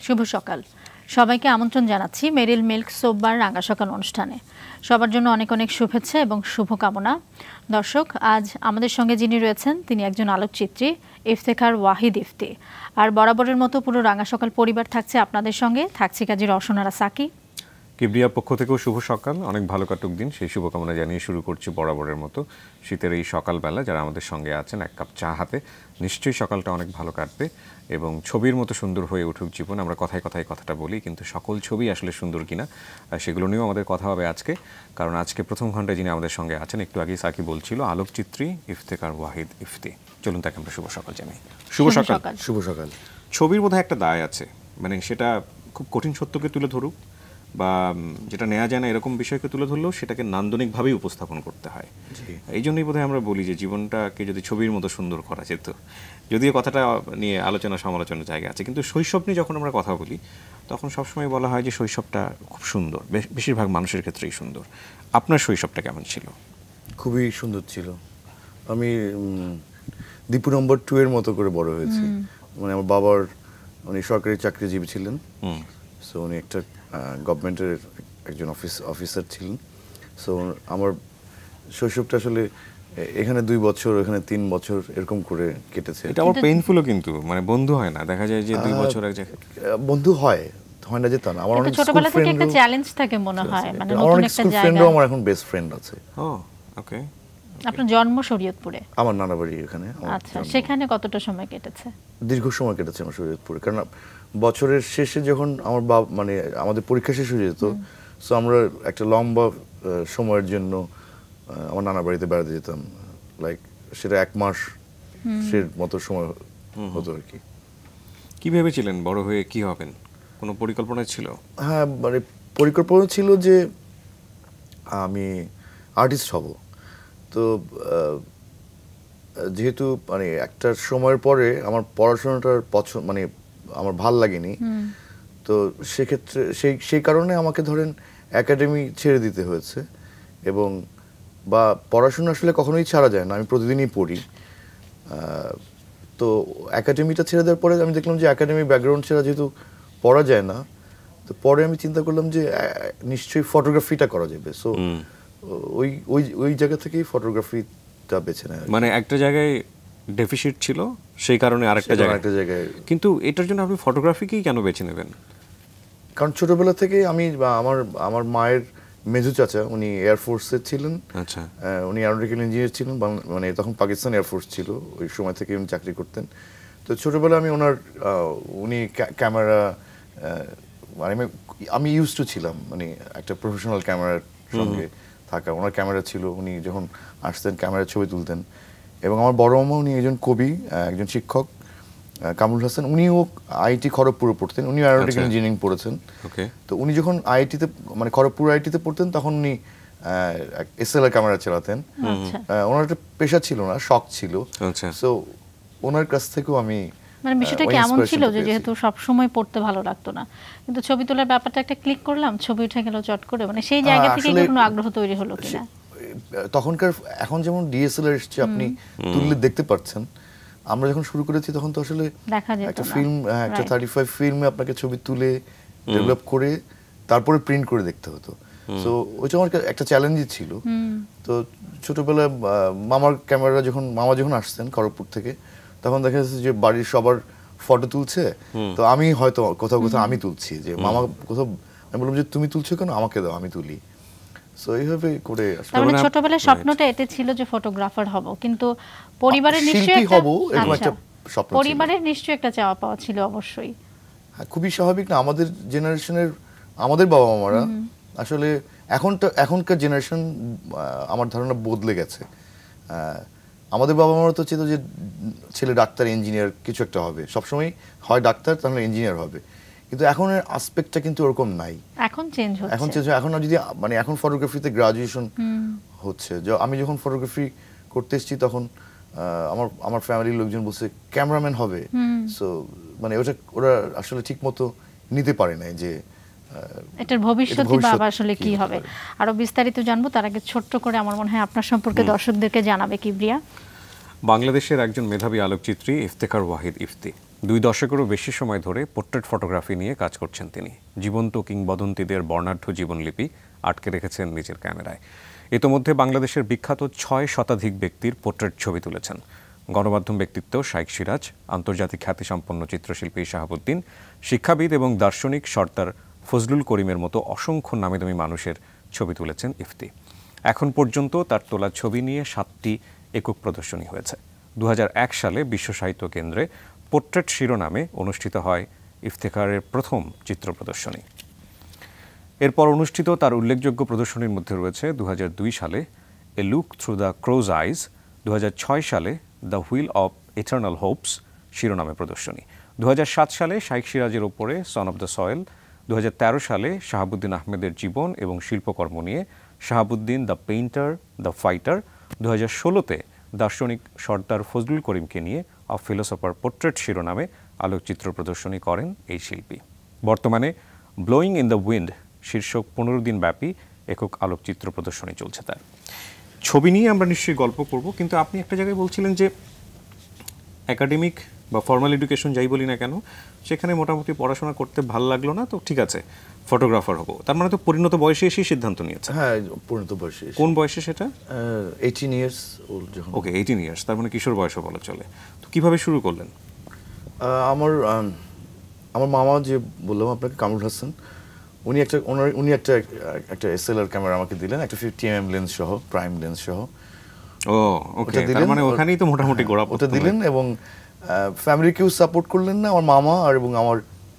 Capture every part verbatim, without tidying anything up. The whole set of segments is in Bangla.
শুভ সকাল সবাইকে আমন্ত্রণ জানাচ্ছি মেরিল মিল্ক সোববার রাঙা সকাল অনুষ্ঠানে। সবার জন্য অনেক অনেক শুভেচ্ছা এবং শুভকামনা। দর্শক, আজ আমাদের সঙ্গে যিনি রয়েছেন তিনি একজন আলোকচিত্রী ইফতেখার ওয়াহিদ ইফতি। আর বরাবরের মতো পুরো রাঙা সকাল পরিবার থাকছে আপনাদের সঙ্গে, থাকছে কাজী রওশনারা সাকি। কিবরিয়া পক্ষ থেকেও শুভ সকাল, অনেক ভালো কাটুক দিন সেই শুভকামনা জানিয়ে শুরু করছি বরাবরের মতো শীতের এই সকালবেলা। যারা আমাদের সঙ্গে আছেন এক কাপ চা হাতে, নিশ্চয়ই সকালটা অনেক ভালো কাটবে এবং ছবির মতো সুন্দর হয়ে উঠুক জীবন। আমরা কথায় কথায় কথাটা বলি, কিন্তু সকল ছবি আসলে সুন্দর কিনা সেগুলো নিয়েও আমাদের কথা হবে আজকে। কারণ আজকে প্রথম ঘন্টায় যিনি আমাদের সঙ্গে আছেন, একটু আগেই সাকি বলছিল, আলোকচিত্রী ইফতেখার ওয়াহিদ ইফতি। চলুন তাকে আমরা শুভ সকাল জানাই। শুভ সকাল। শুভ সকাল। ছবির বোধহয় একটা দায় আছে, মানে সেটা খুব কঠিন সত্যকে তুলে ধরুক বা যেটা নেওয়া যায় না এরকম বিষয়কে তুলে ধরলেও সেটাকে নান্দনিকভাবেই উপস্থাপন করতে হয়। এই জন্যই বোধহয় আমরা বলি যে জীবনটাকে যদি ছবির মতো সুন্দর করা যেত। যদিও কথাটা নিয়ে আলোচনা সমালোচনার জায়গা আছে, কিন্তু শৈশব নিয়ে যখন আমরা কথা বলি তখন সবসময় বলা হয় যে শৈশবটা খুব সুন্দর, বেশিরভাগ মানুষের ক্ষেত্রেই সুন্দর। আপনার শৈশবটা কেমন ছিল? খুবই সুন্দর ছিল। আমি দীপু নম্বর টু এর মতো করে বড় হয়েছি। মানে আমার বাবার উনি সরকারি চাকরিজীবী ছিলেন, সো উনি একটা গভর্নমেন্টের একজন অফিস অফিসার ছিলেন। সো আমার শৈশবটা আসলে এখানে দুই বছর এখানে তিন বছর এরকম করে কেটেছে। এটা আমার পেইনফুলও, কিন্তু মানে বন্ধু হয় না, দেখা যায় যে দুই বছর এক জায়গায় বন্ধু হয় হয় না যে তা না। আমার অনেক ছোটবেলা থেকে একটা চ্যালেঞ্জ থাকে মনে হয়, মানে নতুন একটা জায়গা। আমার এখন বেস্ট ফ্রেন্ড আছে। ও ওকে। আপনার জন্ম শরীয়তপুরে? আমার নানা বাড়ি এখানে। আচ্ছা, সেখানে কতটা সময় কেটেছে? দীর্ঘ সময় কেটেছে আমার শরীয়তপুরে, কারণ বছরের শেষে যখন আমার বাবা মানে আমাদের পরীক্ষা শেষ হয়ে যেত, সো আমরা একটা লম্বা সময়ের জন্য আমার নানা বাড়িতে বেড়াতে যেতাম। লাইক সেটা এক মাস সের মতো সময় হতো আর কি। কি ভেবেছিলেন বড় হয়ে কি হবেন? কোনো পরিকল্পনা ছিল? হ্যাঁ, মানে পরিকল্পনা ছিল যে আমি আর্টিস্ট হব। তো যেহেতু মানে একটা সময়ের পরে আমার পড়াশোনাটার পছন্দ মানে আমার ভাল লাগেনি, তো সেক্ষেত্রে সেই সেই কারণে আমাকে ধরেন একাডেমি ছেড়ে দিতে হয়েছে। এবং বা পড়াশোনা আসলে কখনোই ছাড়া যায় না, আমি প্রতিদিনই পড়ি। তো একাডেমিটা ছেড়ে দেওয়ার পরে আমি দেখলাম যে একাডেমি ব্যাকগ্রাউন্ড ছাড়া যেহেতু পড়া যায় না, তো পরে আমি চিন্তা করলাম যে নিশ্চয়ই ফটোগ্রাফিটা করা যাবে। সো ওই ওই ওই জায়গা থেকেই ফটোগ্রাফিটা বেছে নেয়। মানে একটা জায়গায় ডেফিসিট ছিল, সেই কারণে আরেকটা জায়গায় একটা জায়গায় কিন্তু এটার জন্য আপনি ফটোগ্রাফিকেই কেন বেছে নেবেন? কারণ ছোটবেলা থেকে আমি আমার আমার মায়ের মেজু চাচা উনি এয়ারফোর্সে ছিলেন। আচ্ছা। উনি এরোনটিক্যাল ইঞ্জিনিয়ার ছিলেন, মানে তখন পাকিস্তান এয়ারফোর্স ছিল, ওই সময় থেকে উনি চাকরি করতেন। তো ছোটবেলা আমি ওনার উনি ক্যামেরা মানে আমি ইউজ টু ছিলাম, মানে একটা প্রফেশনাল ক্যামেরার সঙ্গে থাকা। ওনার ক্যামেরা ছিল, উনি যখন আসতেন ক্যামেরার ছবি তুলতেন। এবং আমার বড় মামা উনি একজন কবি, একজন শিক্ষক, কামরুল হাসান, উনিও আইআইটি খড়গপুরে পড়তেন। উনি এরোনটিক্যাল ইঞ্জিনিয়ারিং পড়েছেন। তো উনি যখন আইআইটিতে মানে খড়গপুর আইআইটিতে পড়তেন তখন উনি এসএলআর ক্যামেরা চালাতেন। ওনার একটা পেশা ছিল না, শখ ছিল। সো ওনার কাছ থেকেও আমি মানে বিষয়টা কেমন ছিল যে যেহেতু সব সময় পড়তে ভালো লাগতো না, কিন্তু ছবি তোলার ব্যাপারটা একটা ক্লিক করলাম, ছবি উঠে গেল চট করে, মানে সেই জায়গা থেকে কোনো আগ্রহ তৈরি হলো কিনা? তখনকার এখন যেমন ডিএসএলআর এসছে, আপনি তুললে দেখতে পাচ্ছেন। আমরা যখন শুরু করেছি তখন তো আসলে একটা ফিল্ম একটা থার্টি ফাইভ ফিল্মে আপনাকে ছবি তুলে ডেভেলপ করে তারপরে প্রিন্ট করে দেখতে হতো। সো ওইটা আমার একটা চ্যালেঞ্জই ছিল। তো ছোটবেলায় মামার ক্যামেরা যখন মামা যখন আসতেন খড়গপুর থেকে, তখন দেখা যাচ্ছে যে বাড়ির সবার ফটো তুলছে, তো আমি হয়তো কোথাও কোথাও আমি তুলছি, যে মামা কোথাও, আমি বললাম যে তুমি তুলছো কেন, আমাকে দাও আমি তুলি। সো এইভাবে করে মানে ছোটবেলায় স্বপ্নটা এটা ছিল যে ফটোগ্রাফার হব, কিন্তু পরিবারের নিশ্চয়ই হব এরকম একটা স্বপ্ন ছিল। পরিবারের নিশ্চয়ই একটা চাওয়া পাওয়া ছিল অবশ্যই। হ্যাঁ, খুবই স্বাভাবিক না? আমাদের জেনারেশনের আমাদের বাবা মারা আসলে এখনটা এখনকার জেনারেশন আমার ধারণা বদলে গেছে। আমাদের বাবা মারা তো চেত যে ছেলে ডাক্তার, ইঞ্জিনিয়ার কিছু একটা হবে, সবসময় হয় ডাক্তার তাহলে ইঞ্জিনিয়ার হবে। কিন্তু এখনের আসপেক্টটা কিন্তু ওরকম নাই, এখন চেঞ্জ হচ্ছে। এখন চেঞ্জ এখন যদি মানে এখন ফটোগ্রাফিতে গ্রাজুয়েশন হচ্ছে। আমি যখন ফটোগ্রাফি করতে এসেছি তখন আমার আমার ফ্যামিলির লোকজন বলছে ক্যামেরাম্যান হবে। সো মানে ওটা ওরা আসলে ঠিক মতো নিতে পারে নাই যে এটার ভবিষ্যৎই বা আসলে কি হবে। আরো বিস্তারিত জানবো, তার আগে ছোট্ট করে আমার মনে হয় আপনার সম্পর্কে দর্শকদেরকে জানাবে কিবরিয়া। বাংলাদেশের একজন মেধাবী আলোকচিত্রী ইফতেখার ওয়াহিদ ইফতি, দুই দশকেরও বেশি সময় ধরে পোর্ট্রেট ফটোগ্রাফি নিয়ে কাজ করছেন তিনি। জীবন্ত কিংবদন্তিদের বর্ণাঢ্য জীবনলিপি আটকে রেখেছেন নিজের ক্যামেরায়। ইতোমধ্যে বাংলাদেশের বিখ্যাত ছয় শতাধিক ব্যক্তির পোর্ট্রেট ছবি তুলেছেন। গণমাধ্যম ব্যক্তিত্ব শাইখ সিরাজ, আন্তর্জাতিক খ্যাতিসম্পন্ন চিত্রশিল্পী শাহাবুদ্দিন, শিক্ষাবিদ এবং দার্শনিক সর্দার ফজলুল করিমের মতো অসংখ্য নামীদামি মানুষের ছবি তুলেছেন ইফতি। এখন পর্যন্ত তার তোলা ছবি নিয়ে সাতটি একক প্রদর্শনী হয়েছে। দু হাজার এক সালে বিশ্ব সাহিত্য কেন্দ্রে পোর্ট্রেট শিরোনামে অনুষ্ঠিত হয় ইফতেখারের প্রথম চিত্র প্রদর্শনী। এরপর অনুষ্ঠিত তার উল্লেখযোগ্য প্রদর্শনীর মধ্যে রয়েছে দু হাজার দুই সালে a look through the crow's eyes, দু হাজার ছয় সালে the wheel of eternal hopes শিরোনামে প্রদর্শনী, দু হাজার সাত সালে শাইখ সিরাজের ওপরে সন অব দ্য সয়েল, দু হাজার তেরো সালে শাহাবুদ্দিন আহমেদের জীবন এবং শিল্পকর্ম নিয়ে Shahabuddin the painter the fighter, দু হাজার ষোলোতে দার্শনিক সর্দার ফজলুল করিমকে নিয়ে অ ফিলোসফার পোর্ট্রেট শিরোনামে আলোকচিত্র প্রদর্শনী করেন এই শিল্পী। বর্তমানে ব্লোয়িং ইন দ্য উইন্ড শীর্ষক পনেরো দিন ব্যাপী একক আলোকচিত্র প্রদর্শনী চলছে তার। ছবি নিয়ে আমরা নিশ্চয়ই গল্প করব, কিন্তু আপনি একটা জায়গায় বলছিলেন যে একাডেমিক বা ফর্মাল এডুকেশন যাই বলি না কেন, সেখানে মোটামুটি পড়াশোনা করতে ভালো লাগলো না, তো ঠিক আছে ফটোগ্রাফার হবো। তার মানে তো পরিণত বয়সে এসেই সিদ্ধান্ত নিয়েছে। হ্যাঁ, পরিণত বয়সে। কোন বয়সে সেটা? এইটিন ইয়ার্স ওল্ড যখন। ওকে, এইটিন ইয়ার্স, তার মানে কিশোর বয়সও বলা চলে। তো কিভাবে শুরু করলেন? আমার আমার মামা যে বললাম আপনাকে, কামরুল হাসান, উনি একটা ওনার উনি একটা একটা এসএলআর ক্যামেরা আমাকে দিলেন, একটা ফিফটি এম এম লেন্স সহ, প্রাইম লেন্স সহ। ও ওকে, তার মানে ওখানেই তো মোটামুটি গোড়া ওটা দিলেন এবং ফ্যামিলি কেউ সাপোর্ট করলেন না, আমার মামা আর এবং আমার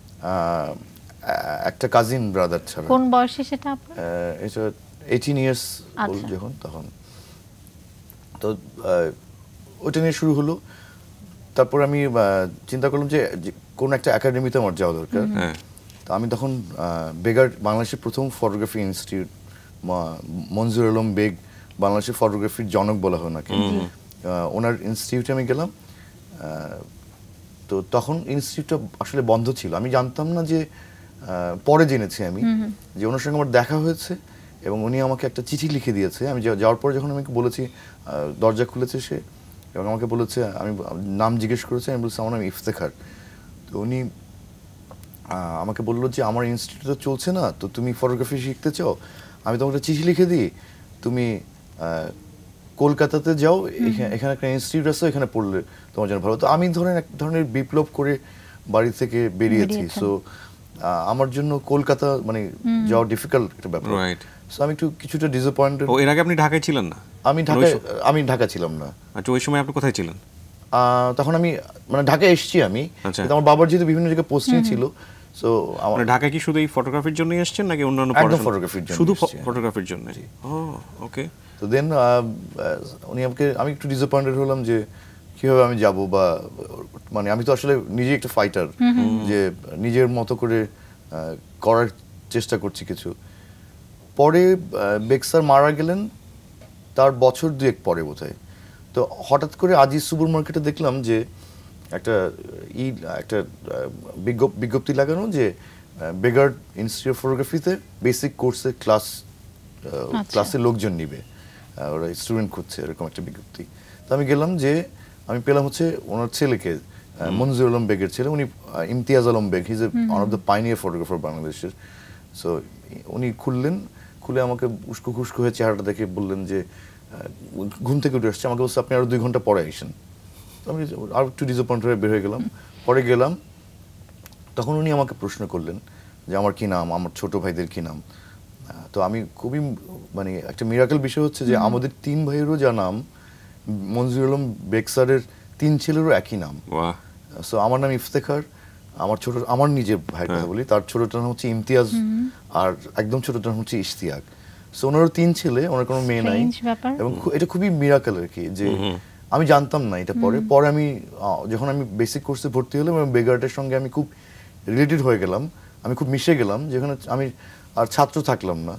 একটা কাজিন ব্রাদার ছাড়া। কোন বয়সে সেটা আপনার? এটা এইটিন ইয়ার্স ওল্ড যখন, তখন তো ওইটা নিয়ে শুরু হলো। তারপর আমি চিন্তা করলাম যে কোন একটা একাডেমিতে আমার যাওয়া দরকার। তো আমি তখন বেগার, বাংলাদেশের প্রথম ফটোগ্রাফি ইনস্টিটিউট, মনজুর আলম বেগ, বাংলাদেশের ফটোগ্রাফির জনক বলা হয় নাকি, ওনার ইনস্টিটিউটে আমি গেলাম। তো তখন ইনস্টিটিউটটা আসলে বন্ধ ছিল। আমি জানতাম না যে, পরে জেনেছি আমি যে ওনার সঙ্গে আমার দেখা হয়েছে এবং উনি আমাকে একটা চিঠি লিখে দিয়েছে। আমি যাওয়ার পরে যখন আমি বলেছি, দরজা খুলেছে সে এবং আমাকে বলেছে, আমি নাম জিজ্ঞেস করেছি, আমি বলছি আমার নাম ইফতেখার। তো উনি আমাকে বললো যে আমার ইনস্টিটিউট চলছে না, তো তুমি ফটোগ্রাফি শিখতে চাও, আমি তোমাকে একটা চিঠি লিখে দিই, তুমি কলকাতাতে যাও, এখানে একটা ইনস্টিটিউট আছে, এখানে পড়লে তোমার জন্য ভালো। তো আমি ধরেন এক ধরনের বিপ্লব করে বাড়ি থেকে বেরিয়েছি। সো আমার জন্য কলকাতা মানে যাওয়া ডিফিকাল্ট একটা ব্যাপার। সো আমি একটু কিছুটা ডিসঅ্যাপয়েন্টেড। ও, এর আগে আপনি ঢাকায় ছিলেন না? আমি ঢাকায় আমি ঢাকা ছিলাম না। আচ্ছা, ওই সময় আপনি কোথায় ছিলেন? তখন আমি মানে ঢাকায় এসেছি আমি, আমার বাবার যেহেতু বিভিন্ন জায়গায় পোস্টিং ছিল। সো আমার ঢাকায় কি শুধু এই ফটোগ্রাফির জন্যই এসেছেন নাকি অন্যান্য পড়াশোনা? ফটোগ্রাফির জন্য, শুধু ফটোগ্রাফির জন্য। ও ওকে। তো দেন উনি আমাকে, আমি একটু ডিসঅ্যাপয়েন্টেড হলাম যে কিভাবে আমি যাব, বা মানে আমি তো আসলে নিজে একটা ফাইটার, যে নিজের মতো করে করার চেষ্টা করছি কিছু। পরে বেগ স্যার মারা গেলেন তার বছর দুয়েক পরে বোধহয়। তো হঠাৎ করে আজিজ সুপার মার্কেটে দেখলাম যে একটা ই একটা বিজ্ঞপ্তি লাগানো যে বেগার ইনস্টিটিউট অফ ফটোগ্রাফিতে বেসিক কোর্সে ক্লাস ক্লাসে লোকজন নিবে, ওরা স্টুডেন্ট খুঁজছে, এরকম একটা বিজ্ঞপ্তি। তো আমি গেলাম, যে আমি পেলাম হচ্ছে ওনার ছেলেকে, মনজুর আলম বেগের ছেলে, উনি Imtiaz Alam Beg, he is one of the pioneer photographer বাংলাদেশের। সো উনি খুললেন, খুলে আমাকে উস্কো খুস্কো হয়ে চেহারাটা দেখে বললেন যে, ঘুম থেকে উঠে আসছে, আমাকে বলছে আপনি আরো দুই ঘন্টা পরে আসেন। আমি আর একটু ডিসঅ্যাপয়েন্ট হয়ে বের হয়ে গেলাম। পরে গেলাম, তখন উনি আমাকে প্রশ্ন করলেন যে আমার কি নাম, আমার ছোট ভাইদের কি নাম। তো আমি খুবই মানে একটা মিরাকেল বিষয় হচ্ছে যে আমাদের তিন ভাইয়েরও যা নাম, মনজুর আলম বেগ স্যারের তিন ছেলেরও একই নাম। সো আমার নাম ইফতেখার, আমার ছোট, আমার নিজের ভাইয়ের কথা বলি, তার ছোটটার নাম হচ্ছে ইমতিয়াজ, আর একদম ছোটটার নাম হচ্ছে ইশতিয়াক। সো ওনারও তিন ছেলে, ওনার কোনো মেয়ে নাই। এবং এটা খুবই মিরাকেল আর কি, যে আমি জানতাম না এটা। পরে পরে আমি যখন আমি বেসিক কোর্সে ভর্তি হলাম এবং বেগার্টের সঙ্গে আমি খুব রিলেটেড হয়ে গেলাম, আমি খুব মিশে গেলাম, যেখানে আমি আর ছাত্র থাকলাম না,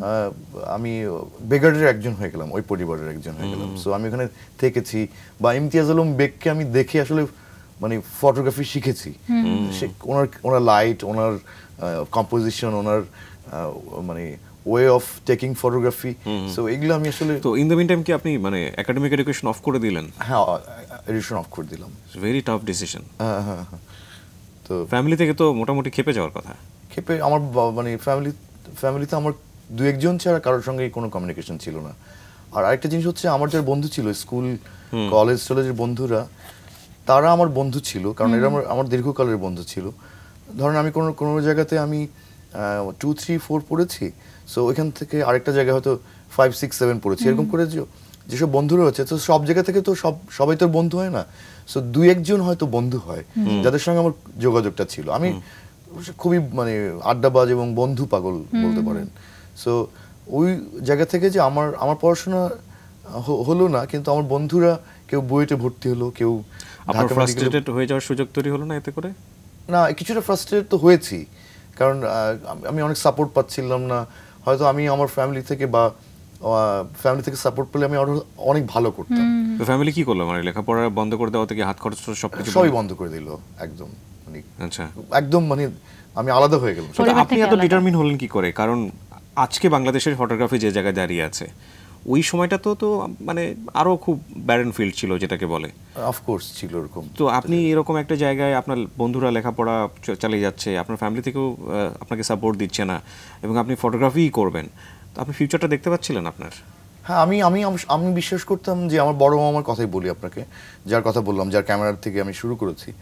আমি বেগার্টের একজন হয়ে গেলাম, ওই পরিবারের একজন হয়ে গেলাম। সো আমি ওখানে থেকেছি, বা ইমতিয়াজ আলম বেগকে আমি দেখে আসলে মানে ফটোগ্রাফি শিখেছি। ওনার ওনার লাইট, ওনার কম্পোজিশন, ওনার মানে way of taking photography. So এগুলো আমি আসলে তো ইন দ্য মিন টাইম কি আপনি মানে একাডেমিক এডুকেশন অফ করে দিলেন? হ্যাঁ, এডুকেশন অফ করে দিলাম। Very tough decision. হ্যাঁ হ্যাঁ হ্যাঁ। তো ফ্যামিলি থেকে তো মোটামুটি খেপে যাওয়ার কথা। খেপে আমার মানে ফ্যামিলি ফ্যামিলিতে আমার দু একজন ছাড়া কারোর সঙ্গে কোনো কমিউনিকেশন ছিল না। আর আরেকটা জিনিস হচ্ছে, আমার যারা বন্ধু ছিল স্কুল কলেজ টলেজের বন্ধুরা, তারা আমার বন্ধু ছিল, কারণ এরা আমার আমার দীর্ঘকালের বন্ধু ছিল। ধরেন আমি কোনো কোনো জায়গাতে আমি টু থ্রি ফোর পড়েছি, সো ওইখান থেকে আরেকটা জায়গায় হয়তো ফাইভ সিক্স সেভেন পড়েছি, এরকম করে যেসব বন্ধু রয়েছে, তো সব জায়গা থেকে তো সব সবাই তো বন্ধু হয় না। সো দুই একজন হয়তো বন্ধু হয় যাদের সঙ্গে আমার যোগাযোগটা ছিল। আমি খুবই মানে আড্ডাবাজ এবং বন্ধু পাগল বলতে পারেন। সো ওই জায়গা থেকে যে আমার আমার পড়াশোনা হলো না, কিন্তু আমার বন্ধুরা কেউ বুয়েটে ভর্তি হলো, কেউ আপনার ফ্রাস্ট্রেটেড হয়ে যাওয়ার সুযোগ তৈরি হলো না এতে করে? না, কিছুটা ফ্রাস্ট্রেটেড তো হয়েছি, কারণ আমি অনেক সাপোর্ট পাচ্ছিলাম না। হয়তো আমি আমার ফ্যামিলি থেকে বা ফ্যামিলি থেকে সাপোর্ট পেলে আমি আরো অনেক ভালো করতাম। তো ফ্যামিলি কি করলো? মানে লেখাপড়া বন্ধ করে দেওয়া থেকে হাত খরচ সবকিছু সবই বন্ধ করে দিল একদম। মানে আচ্ছা, একদম মানে আমি আলাদা হয়ে গেলাম। আপনি এত ডিটারমিন হলেন কি করে? কারণ আজকে বাংলাদেশের ফটোগ্রাফি যে জায়গায় দাঁড়িয়ে আছে, ওই সময়টা তো তো মানে আরো খুব ব্যারেন ফিল্ড ছিল যেটাকে বলে। অফকোর্স ছিল এরকম। তো আপনি এরকম একটা জায়গায় আপনার বন্ধুরা লেখাপড়া চালিয়ে যাচ্ছে, আপনার ফ্যামিলি থেকেও আপনাকে সাপোর্ট দিচ্ছে না, এবং আপনি ফটোগ্রাফিই করবেন, তো আপনি ফিউচারটা দেখতে পাচ্ছিলেন আপনার? হ্যাঁ, আমি আমি আমি বিশ্বাস করতাম যে আমার বড় মামার কথাই বলি আপনাকে, যার কথা বললাম, যার ক্যামেরার থেকে আমি শুরু করেছি,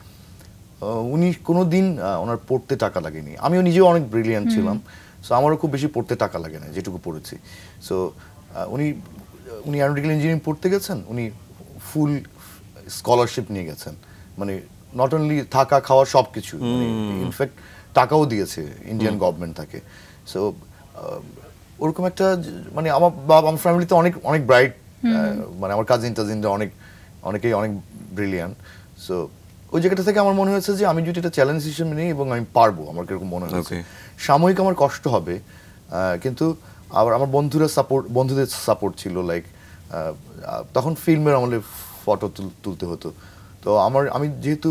উনি কোনো দিন ওনার পড়তে টাকা লাগেনি। আমিও নিজেও অনেক ব্রিলিয়ান্ট ছিলাম, সো আমারও খুব বেশি পড়তে টাকা লাগে না যেটুকু পড়েছি। সো উনি উনি অ্যারোনটিক্যাল ইঞ্জিনিয়ারিং পড়তে গেছেন, উনি ফুল স্কলারশিপ নিয়ে গেছেন, মানে নট অনলি থাকা খাওয়া সব কিছু, ইনফ্যাক্ট টাকাও দিয়েছে ইন্ডিয়ান গভর্নমেন্ট তাকে। সো ওরকম একটা মানে আমার আমার ফ্যামিলিতে অনেক অনেক ব্রাইট, মানে আমার কাজিন টাজিনরা অনেক অনেকেই অনেক ব্রিলিয়ান্ট। সো ওই জায়গাটা থেকে আমার মনে হয়েছে যে আমি যদি এটা চ্যালেঞ্জ হিসেবে নিই এবং আমি পারবো, আমার কিরকম মনে হয়েছে। সাময়িক আমার কষ্ট হবে, কিন্তু আবার আমার বন্ধুরা সাপোর্ট, বন্ধুদের সাপোর্ট ছিল। লাইক তখন ফিল্মের আমলে ফটো তুলতে হতো, তো আমার আমি যেহেতু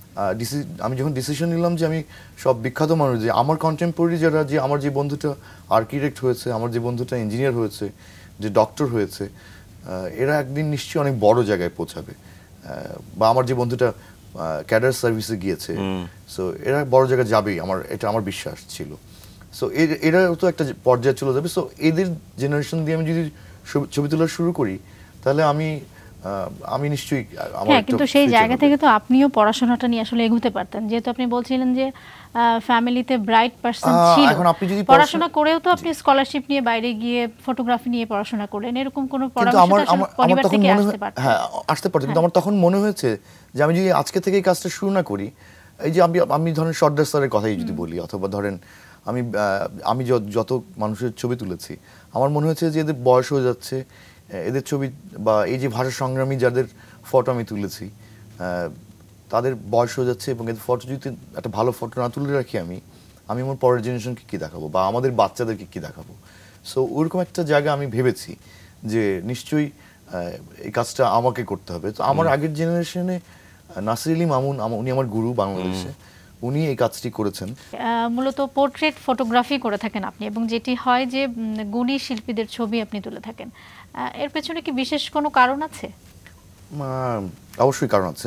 আমি যখন ডিসিশন নিলাম যে আমি সব বিখ্যাত মানুষ, যে আমার কন্টেম্পোরারি যারা, যে আমার যে বন্ধুটা আর্কিটেক্ট হয়েছে, আমার যে বন্ধুটা ইঞ্জিনিয়ার হয়েছে, যে ডক্টর হয়েছে, এরা একদিন নিশ্চয়ই অনেক বড় জায়গায় পৌঁছাবে, বা আমার যে বন্ধুটা ক্যাডার সার্ভিসে গিয়েছে, সো এরা বড় জায়গায় যাবেই, আমার এটা আমার বিশ্বাস ছিল। সো এরা তো একটা পর্যায়ে চলে যাবে। সো এদের জেনারেশন দিয়ে আমি যদি ছবি তোলা শুরু করি, তাহলে আমি আমি নিশ্চয়ই আমার, কিন্তু সেই জায়গা থেকে তো আপনিও পড়াশোনাটা নিয়ে আসলে এগোতে পারতেন, যেহেতু আপনি বলছিলেন যে ফ্যামিলিতে ব্রাইট পারসন ছিল, এখন আপনি যদি পড়াশোনা করেও তো আপনি স্কলারশিপ নিয়ে বাইরে গিয়ে ফটোগ্রাফি নিয়ে পড়াশোনা করলেন, এরকম কোনো পরামর্শ পরিবার থেকে আসতে পারত? হ্যাঁ, আসতে পারত, কিন্তু আমার তখন মনে হয়েছে যে আমি যদি আজকে থেকে এই কাজটা শুরু না করি, এই যে আমি আমি ধরেন সর্দার স্যারের কথাই যদি বলি, অথবা ধরেন আমি আমি যত মানুষের ছবি তুলেছি, আমার মনে হয়েছে যে এদের বয়স হয়ে যাচ্ছে, এদের ছবি বা এই যে ভাষা সংগ্রামী যাদের ফটো আমি তুলেছি, তাদের বয়স হয়ে যাচ্ছে, এবং এদের ফটো যদি একটা ভালো ফটো না তুলে রাখি আমি আমি আমার পরের জেনারেশনকে কী দেখাবো, বা আমাদের বাচ্চাদেরকে কী দেখাবো। সো ওরকম একটা জায়গা আমি ভেবেছি যে নিশ্চয়ই এই কাজটা আমাকে করতে হবে। তো আমার আগের জেনারেশনে নাসির আলী মামুন, উনি আমার গুরু বাংলাদেশে, উনি এই কাজটি করেছেন। মূলত পোর্ট্রেট ফটোগ্রাফি করে থাকেন আপনি, এবং যেটি হয় যে গুণী শিল্পীদের ছবি আপনি তুলে থাকেন, এর পেছনে কি বিশেষ কোনো কারণ আছে? অবশ্যই কারণ আছে।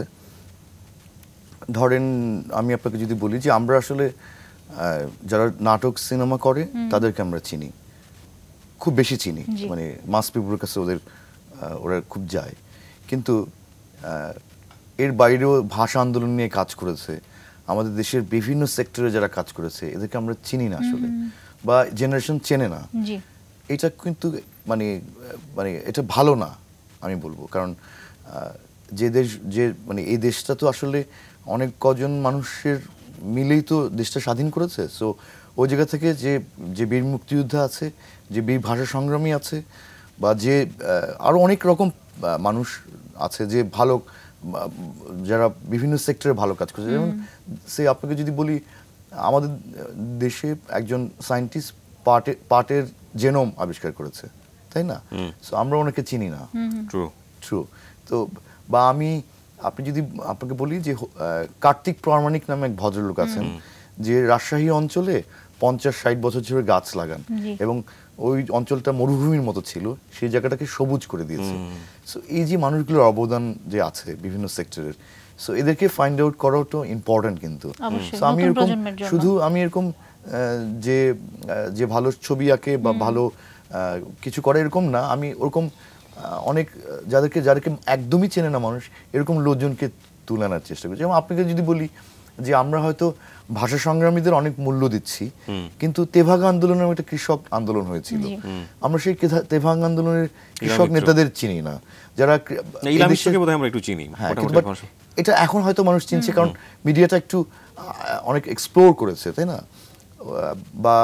ধরেন আমি আপনাকে যদি বলি যে আমরা আসলে যারা নাটক সিনেমা করে তাদেরকে আমরা চিনি, খুব বেশি চিনি, মানে মাস পিপুলের কাছে ওদের ওরা খুব যায়, কিন্তু এর বাইরেও ভাষা আন্দোলন নিয়ে কাজ করেছে, আমাদের দেশের বিভিন্ন সেক্টরে যারা কাজ করেছে, এদেরকে আমরা চিনি না আসলে, বা জেনারেশন চেনে না। এটা কিন্তু মানে মানে এটা ভালো না আমি বলবো, কারণ যে দেশ, যে মানে এই দেশটা তো আসলে অনেক কজন মানুষের মিলেই তো দেশটা স্বাধীন করেছে। সো ওই জায়গা থেকে যে যে বীর মুক্তিযোদ্ধা আছে, যে বীর ভাষা সংগ্রামী আছে, বা যে আরও অনেক রকম মানুষ আছে যে ভালো, যারা বিভিন্ন সেক্টরে ভালো কাজ করছে। যেমন সে আপনাকে যদি বলি, আমাদের দেশে একজন সায়েন্টিস্ট পাটে পাটের জেনোম আবিষ্কার করেছে, তাই না? সো আমরা ওনাকে চিনি না। ট্রু ট্রু তো বা আমি আপনি যদি আপনাকে বলি যে কার্তিক প্রামাণিক নামে এক ভদ্রলোক আছেন, যে রাজশাহী অঞ্চলে পঞ্চাশ ষাট বছর ধরে গাছ লাগান, এবং ওই অঞ্চলটা মরুভূমির মতো ছিল, সেই জায়গাটাকে সবুজ করে দিয়েছে। সো এই যে মানুষগুলোর অবদান যে আছে বিভিন্ন সেক্টরের, সো এদেরকে ফাইন্ড আউট করাটা ইম্পর্টেন্ট কিন্তু। অবশ্যই, সো আমি নতুন এরকম প্রজন্মের জন্য। শুধু আমি এরকম আহ, যে আহ, যে ভালো ছবি আঁকে বা ভালো আহ, কিছু করে এরকম না, আমি ওরকম আহ, অনেক আহ, যাদেরকে যাদেরকে একদমই চেনে না মানুষ, এরকম লোকজনকে তুলে আনার চেষ্টা করছি। যেমন আপনাকে যদি বলি যে আমরা হয়তো ভাষা সংগ্রামীদের অনেক মূল্য দিচ্ছি, কিন্তু তেভাগ আন্দোলনের একটা কৃষক আন্দোলন হয়েছিল, আমরা সেই কেথা- তেভাগ আন্দোলনের কৃষক নেতাদের চিনি না, যারা ক্রি- ইলাম এদেশে- মিত্রকে বোধহয় আমরা একটু চিনি হ্যাঁ, মোটামুটি কিন্তু but ভাষা। এটা এখন হয়তো মানুষ চিনছে কারণ মিডিয়াটা একটু আহ, অনেক এক্সপ্লোর করেছে, তাই না? আহ, বা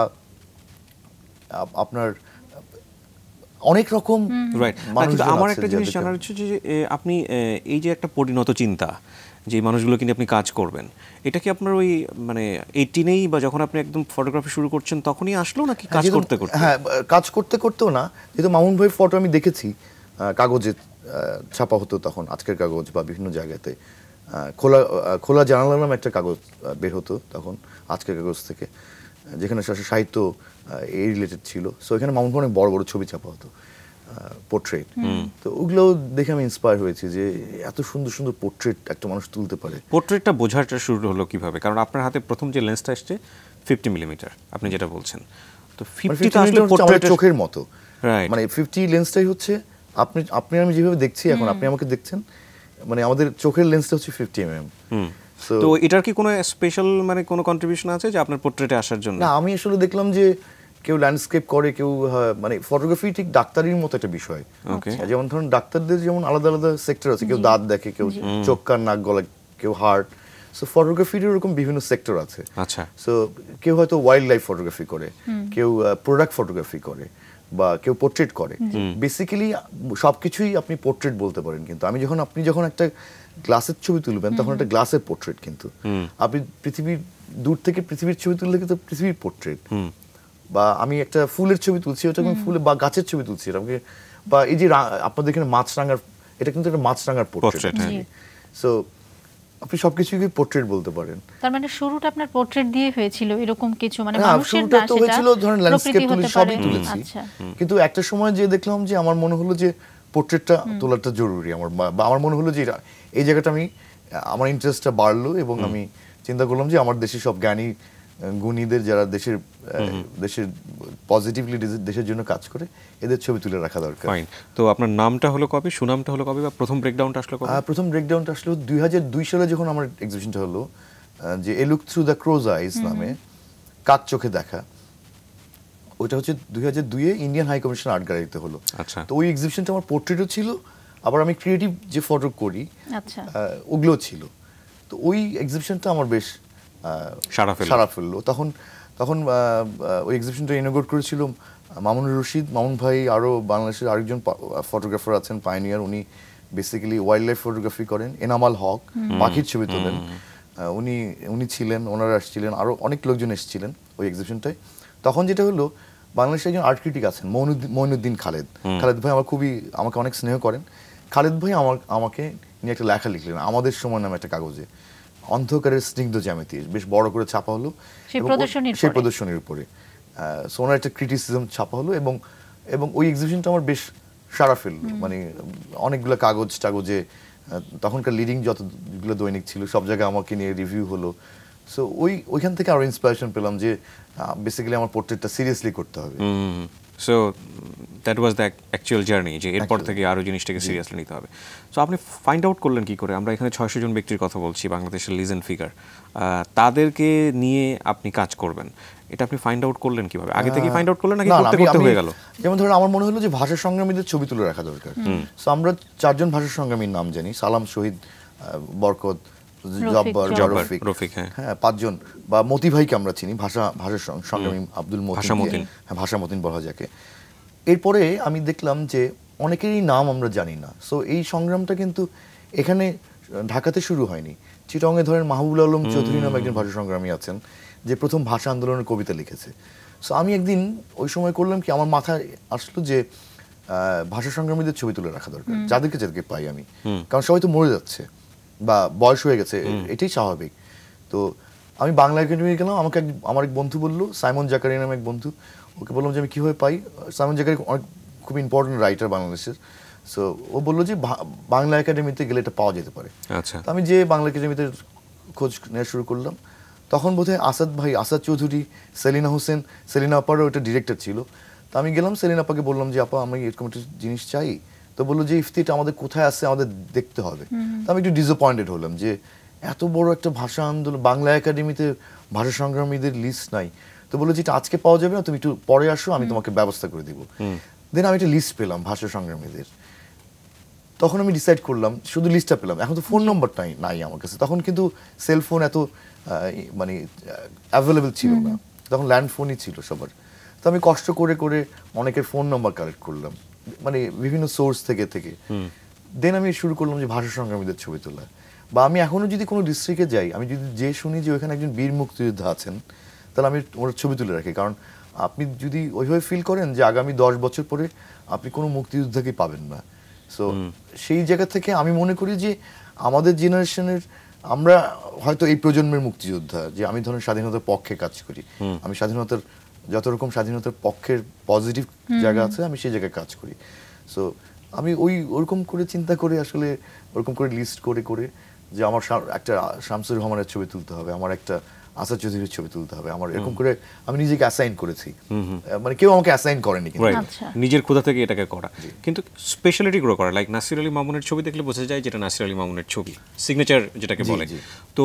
আপ- আপনার অনেক রকম রাইট। মানুষজন আমার আছে একটা জিনিস যাদেরকে- জানার হচ্ছে যে এ, আপনি এ, এই যে একটা পরিণত চিন্তা যে এই মানুষগুলোকে নিয়ে আপনি কাজ করবেন, এটা কি আপনার ওই মানে এইটিনেই বা যখন আপনি একদম ফটোগ্রাফি শুরু করছেন তখনই আসলো নাকি কাজ যেহেতু- করতে করতে? হ্যাঁ, কাজ করতে করতেও না, যেহেতু মামুন ভাইয়ের ফটো আমি দেখেছি আহ, কাগজে আহ, ছাপা হতো তখন, আজকের কাগজ বা বিভিন্ন জায়গাতে আহ, খোলা আহ, খোলা জানালা নামে একটা কাগজ আহ, বের হতো তখন আজকের কাগজ থেকে, আহ, যেখানে সা- সাহিত্য আহ, এই রিলেটেড ছিল। সো এখানে মামুন ভাই অনেক বড় বড় ছবি ছাপা হতো, পোর্ট্রেট। তো ওগুলো দেখে আমি ইন্সপায়ার হয়েছি যে এত সুন্দর সুন্দর পোর্ট্রেট একটা মানুষ তুলতে পারে। পোর্ট্রেটটা বোঝাটা শুরু হলো কিভাবে? কারণ আপনার হাতে প্রথম যে লেন্সটা এসছে ফিফটি মিলিমিটার, আপনি যেটা বলছেন, তো মানে ফিফটি fifty তো আসলে millimeter হচ্ছে আমাদের পোর্ট্রেটের চোখের মতো, রাইট। মানে ফিফটি লেন্সটাই হচ্ছে আপনি আপনি আমি যেভাবে দেখছি এখন, আপনি আমাকে দেখছেন, মানে আমাদের চোখের লেন্সটা হচ্ছে ফিফটি এম এম। তো এটার কি কোনো স্পেশাল মানে কোনো কন্ট্রিবিউশন আছে যে আপনার পোর্ট্রেটে আসার জন্য? না, আমি আসলে দেখলাম যে কেউ ল্যান্ডস্কেপ করে, কেউ আহ, মানে ফটোগ্রাফি ঠিক ডাক্তারির মতো একটা বিষয়। Okay. যেমন ধরুন ডাক্তারদের যেমন আলাদা আলাদা সেক্টর আছে, কেউ দাঁত দেখে, কেউ চোখ কান নাক গলা, কেউ হার্ট। সো ফটোগ্রাফির এরকম বিভিন্ন সেক্টর আছে। আচ্ছা। সো কেউ হয়তো ওয়াইল্ড লাইফ ফটোগ্রাফি করে, কেউ প্রোডাক্ট ফটোগ্রাফি করে, বা কেউ পোর্ট্রেট করে। বেসিক্যালি সবকিছুই আপনি পোর্ট্রেট বলতে পারেন। কিন্তু আমি যখন আপনি যখন একটা গ্লাসের ছবি তুলবেন তখন একটা গ্লাসের পোর্ট্রেট, কিন্তু আপনি পৃথিবীর দূর থেকে পৃথিবীর ছবি তুললে কিন্তু পৃথিবীর পোর্ট্রেট। বা আমি একটা ফুলের ছবি তুলছি, ওটা আমি ফুলে বা গাছের ছবি তুলছি, আমাকে বা এই যে রা- আপনাদের এখানে মাছরাঙার, এটা কিন্তু একটা মাছরাঙার পোর্ট্রেট। Portrait, হ্যাঁ। সো আপনি সবকিছুকে পোর্ট্রেট বলতে পারেন। তার মানে শুরুটা আপনার পোর্ট্রেট দিয়ে হয়েছিল এরকম কিছু, মানে না, মানুষের শুরুটা না, তো সেটা হয়েছিল ধরেন ল্যান্ডস্কেপ প্রকৃতি তুলি, হতে সবই পারে। তুলেছি। আচ্ছা, কিন্তু একটা সময় যে দেখলাম যে আমার মনে হলো যে পোর্ট্রেটটা তোলাটা জরুরি আমার, বা- বা আমার মনে হলো যে এটা- এই জায়গাটা আমি আমার ইন্টারেস্টটা বাড়লো এবং আমি চিন্তা করলাম যে আমার দেশের সব জ্ঞানী আহ, গুণীদের যারা দেশের আহ, দেশের পজিটিভলি দেশের জন্য কাজ করে, এদের ছবি তুলে রাখা দরকার। ফাইন। তো আপনার নামটা হলো কবে, সুনামটা হলো কবে, বা প্রথম ব্রেকডাউনটা আসলো কবে? আহ, প্রথম ব্রেকডাউনটা আসলে দুই হাজার দুই সালে যখন আমার এক্সিবিশনটা হলো, আহ, যে a look through the crow's eyes নামে, কাক চোখে দেখা, ওইটা হচ্ছে দুই হাজার দুইয়ে ইন্ডিয়ান হাই কমিশন আর্ট গ্যালারিতে হলো। আচ্ছা। তো ওই এক্সিবিশনটা আমার পোর্ট্রেটও ছিল, আবার আমি ক্রিয়েটিভ যে ফটো করি আচ্ছা। আহ, ওগুলোও ছিল। তো ওই এক্সিবিশনটা আমার বেশ আহ, সাড়া ফেললো। সাড়া ফেললো। তখন তখন আহ, আহ, ওই এক্সিবিশনটা ইনোগ্রেট করেছিল মামুনুর রশিদ, মামুন ভাই, আরও বাংলাদেশের আরেকজন ফটোগ্রাফার আছেন পাইনিয়ার, উনি বেসিক্যালি ওয়াইল্ড লাইফ ফটোগ্রাফি করেন। এনামাল হক পাখির ছবি তোলেন, আহ, উনি উনি ছিলেন, ওনারা আসছিলেন, আরও অনেক লোকজন এসেছিলেন ওই এক্সিবিশনটায়। তখন যেটা হলো, বাংলাদেশে একজন আর্ট ক্রিটিক আছেন মইনুদ্দিন মইনুদ্দিন খালেদ। খালেদ ভাই আমার খুবই, আমাকে অনেক স্নেহ করেন। খালেদ ভাই আমার আমাকে নিয়ে একটা লেখা লিখলেন আমাদের সময় নামে একটা কাগজে, অন্ধকারের স্নিগ্ধ জ্যামিতি, বেশ বড় করে ছাপা হলো সেই এবং ও- প্রদর্শনীর সেই পরে। প্রদর্শনীর উপরে সোনার একটা ক্রিটিসিজম ছাপা হলো, এবং এবং ওই এক্সিবিশনটা আমার বেশ সাড়া ফেললো। মানে অনেকগুলো কাগজ টাগজে, আহ, তখনকার লিডিং যতগুলো দৈনিক ছিল সব জায়গায় আমাকে নিয়ে রিভিউ হলো। সো ওই ওইখান থেকে আরো ইন্সপিরেশন পেলাম যে বেসিক্যালি আমার পোর্ট্রেটটা সিরিয়াসলি করতে হবে। So that was the actual journey, যে এরপর থেকে আরও জিনিসটাকে সিরিয়াসলি নিতে হবে। সো আপনি ফাইন্ড আউট করলেন কি করে? আমরা এখানে ছয়শো জন ব্যক্তির কথা বলছি, বাংলাদেশের লিজেন্ড ফিগার, তাদেরকে নিয়ে আপনি কাজ করবেন, এটা আপনি ফাইন্ড আউট করলেন কিভাবে? আগে থেকে ফাইন্ড আউট করলেন নাকি না, না, করতে আমি- করতে আমি- হয়ে গেল? যেমন ধরুন আমার মনে হলো যে ভাষা সংগ্রামীদের ছবি তুলে রাখা দরকার। সো আমরা চারজন ভাষা সংগ্রামীর নাম জানি, সালাম, শহীদ, আহ, বরকত, জব্বার, জব্বার, রফিক, রফিক, হ্যাঁ। হ্যাঁ, পাঁচজন। বা মতি ভাইকে আমরা চিনি, ভাষা ভাষা সং- সংগ্রামী আব্দুল মতিন, ভাষা মতিন। হ্যাঁ, ভাষা মতিন বলা যাকে। এরপরে আমি দেখলাম যে অনেকেরই নাম আমরা জানি না। সো এই সংগ্রামটা কিন্তু এখানে ঢাকাতে শুরু হয়নি, চিটংয়ে ধরেন মাহবুবুল আলম চৌধুরী নামে একজন ভাষা সংগ্রামী আছেন, যে প্রথম ভাষা আন্দোলনের কবিতা লিখেছে। সো আমি একদিন ওই সময় করলাম কি, আমার মাথায় আসলো যে আহ, ভাষা সংগ্রামীদের ছবি তুলে রাখা দরকার, যাদেরকে যাদেরকে পাই আমি, কারণ সবাই তো মরে যাচ্ছে বা বয়স হয়ে গেছে, এটাই স্বাভাবিক। তো আমি বাংলা একাডেমি গেলাম, আমাকে এক আমার এক বন্ধু বললো, সাইমন জাকারি নামে এক বন্ধু, ওকে বললাম যে আমি কীভাবে পাই। সাইমন জাকারি অনেক খুব ইম্পর্টেন্ট রাইটার বাংলাদেশের। সো ও বললো যে বাংলা একাডেমিতে গেলে এটা পাওয়া যেতে পারে। আচ্ছা, তো আমি যে বাংলা একাডেমিতে খোঁজ নেওয়া শুরু করলাম, তখন বোধহয় আসাদ ভাই, আসাদ চৌধুরী, সেলিনা হোসেন, সেলিনা আপারও ওটা ডিরেক্টর ছিল। তো আমি গেলাম সেলিনা আপাকে বললাম যে আপা আমি এরকম একটা জিনিস চাই। তো বললো যে ইফতিটা আমাদের কোথায় আছে আমাদের দেখতে হবে। তো আমি একটু ডিসঅ্যাপয়েন্টেড হলাম যে এত বড় একটা ভাষা আন্দোলন, বাংলা একাডেমিতে ভাষা সংগ্রামীদের লিস্ট নাই। তো বললো যে এটা আজকে পাওয়া যাবে না, তুমি একটু পরে আসো, আমি তোমাকে ব্যবস্থা করে দিব। দেন আমি একটা লিস্ট পেলাম ভাষা সংগ্রামীদের। তখন আমি ডিসাইড করলাম, শুধু লিস্টটা পেলাম, এখন তো ফোন নম্বরটাই নাই আমার কাছে। তখন কিন্তু সেলফোন এত মানে অ্যাভেলেবেল ছিল না, তখন ল্যান্ড ফোনই ছিল সবার। তো আমি কষ্ট করে করে অনেকের ফোন নাম্বার কালেক্ট করলাম, মানে বিভিন্ন সোর্স থেকে থেকে দেন আমি শুরু করলাম যে ভাষা সংগ্রামীদের ছবি তোলা। বা আমি এখনো যদি কোনো ডিস্ট্রিক্টে যাই, আমি যদি যে শুনি যে ওখানে একজন বীর মুক্তিযোদ্ধা আছেন, তাহলে আমি ওর ছবি তুলে রাখি। কারণ আপনি যদি ওইভাবে ফিল করেন যে আগামী দশ বছর পরে আপনি কোনো মুক্তিযোদ্ধাকেই পাবেন না। সো সেই জায়গা থেকে আমি মনে করি যে আমাদের জেনারেশনের, আমরা হয়তো এই প্রজন্মের মুক্তিযোদ্ধা, যে আমি ধরুন স্বাধীনতার পক্ষে কাজ করি, আমি স্বাধীনতার যত রকম স্বাধীনতার পক্ষের পজিটিভ জায়গা আছে আমি সেই জায়গায় কাজ করি। সো আমি ওই ওরকম করে চিন্তা করে আসলে ওরকম করে লিস্ট করে করে যে আমার একটা শামসুর রহমানের ছবি তুলতে হবে, আমার একটা আসাদ চৌধুরীর ছবি তুলতে হবে, আমার এরকম করে আমি নিজেকে অ্যাসাইন করেছি। মানে কেউ আমাকে অ্যাসাইন করেনি, নিজের কোথা থেকে এটাকে করা। কিন্তু স্পেশালিটি গুলো করা, লাইক নাসির আলী মামুনের ছবি দেখলে বোঝা যায় যেটা নাসির আলী মামুনের ছবি, সিগনেচার যেটাকে বলে। তো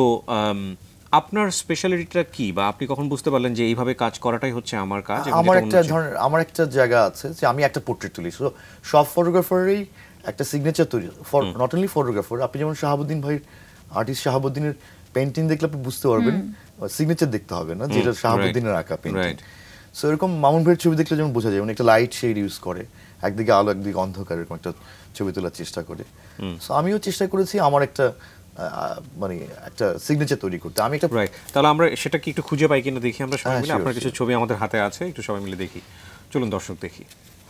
আপনার স্পেশালিটিটা কি, বা আপনি কখন বুঝতে পারলেন যে এইভাবে কাজ করাটাই হচ্ছে আমার কাজ? আমার একটা ধরনের আমার একটা জায়গা আছে যে আমি একটা পোর্ট্রেট তুলি। সো সব ফটোগ্রাফারেরই একটা সিগনেচার তৈরি, ফর নট অনলি ফটোগ্রাফার। আপনি যেমন শাহাবুদ্দিন ভাই, আর্টিস্ট শাহাবুদ্দিনের পেইন্টিং দেখলে আপনি বুঝতে পারবেন, সিগনেচার দেখতে হবে না যেটা শাহাবুদ্দিনের আঁকা পেইন্টিং। সো এরকম মামুন ভাইয়ের ছবি দেখলে যেমন বোঝা যায়, মানে একটা লাইট শেড ইউজ করে, একদিকে আলো একদিকে অন্ধকার, এরকম একটা ছবি তোলার চেষ্টা করে। সো আমিও চেষ্টা করেছি আমার একটা মানে একটা সিগনেচার তৈরি করতে। আমি একটা রাইট, তাহলে আমরা সেটা কি একটু খুঁজে পাই কিনা দেখি আমরা সবাই মিলে। আপনার কিছু ছবি আমাদের হাতে আছে, একটু সবাই মিলে দেখি। চলুন দর্শক দেখি।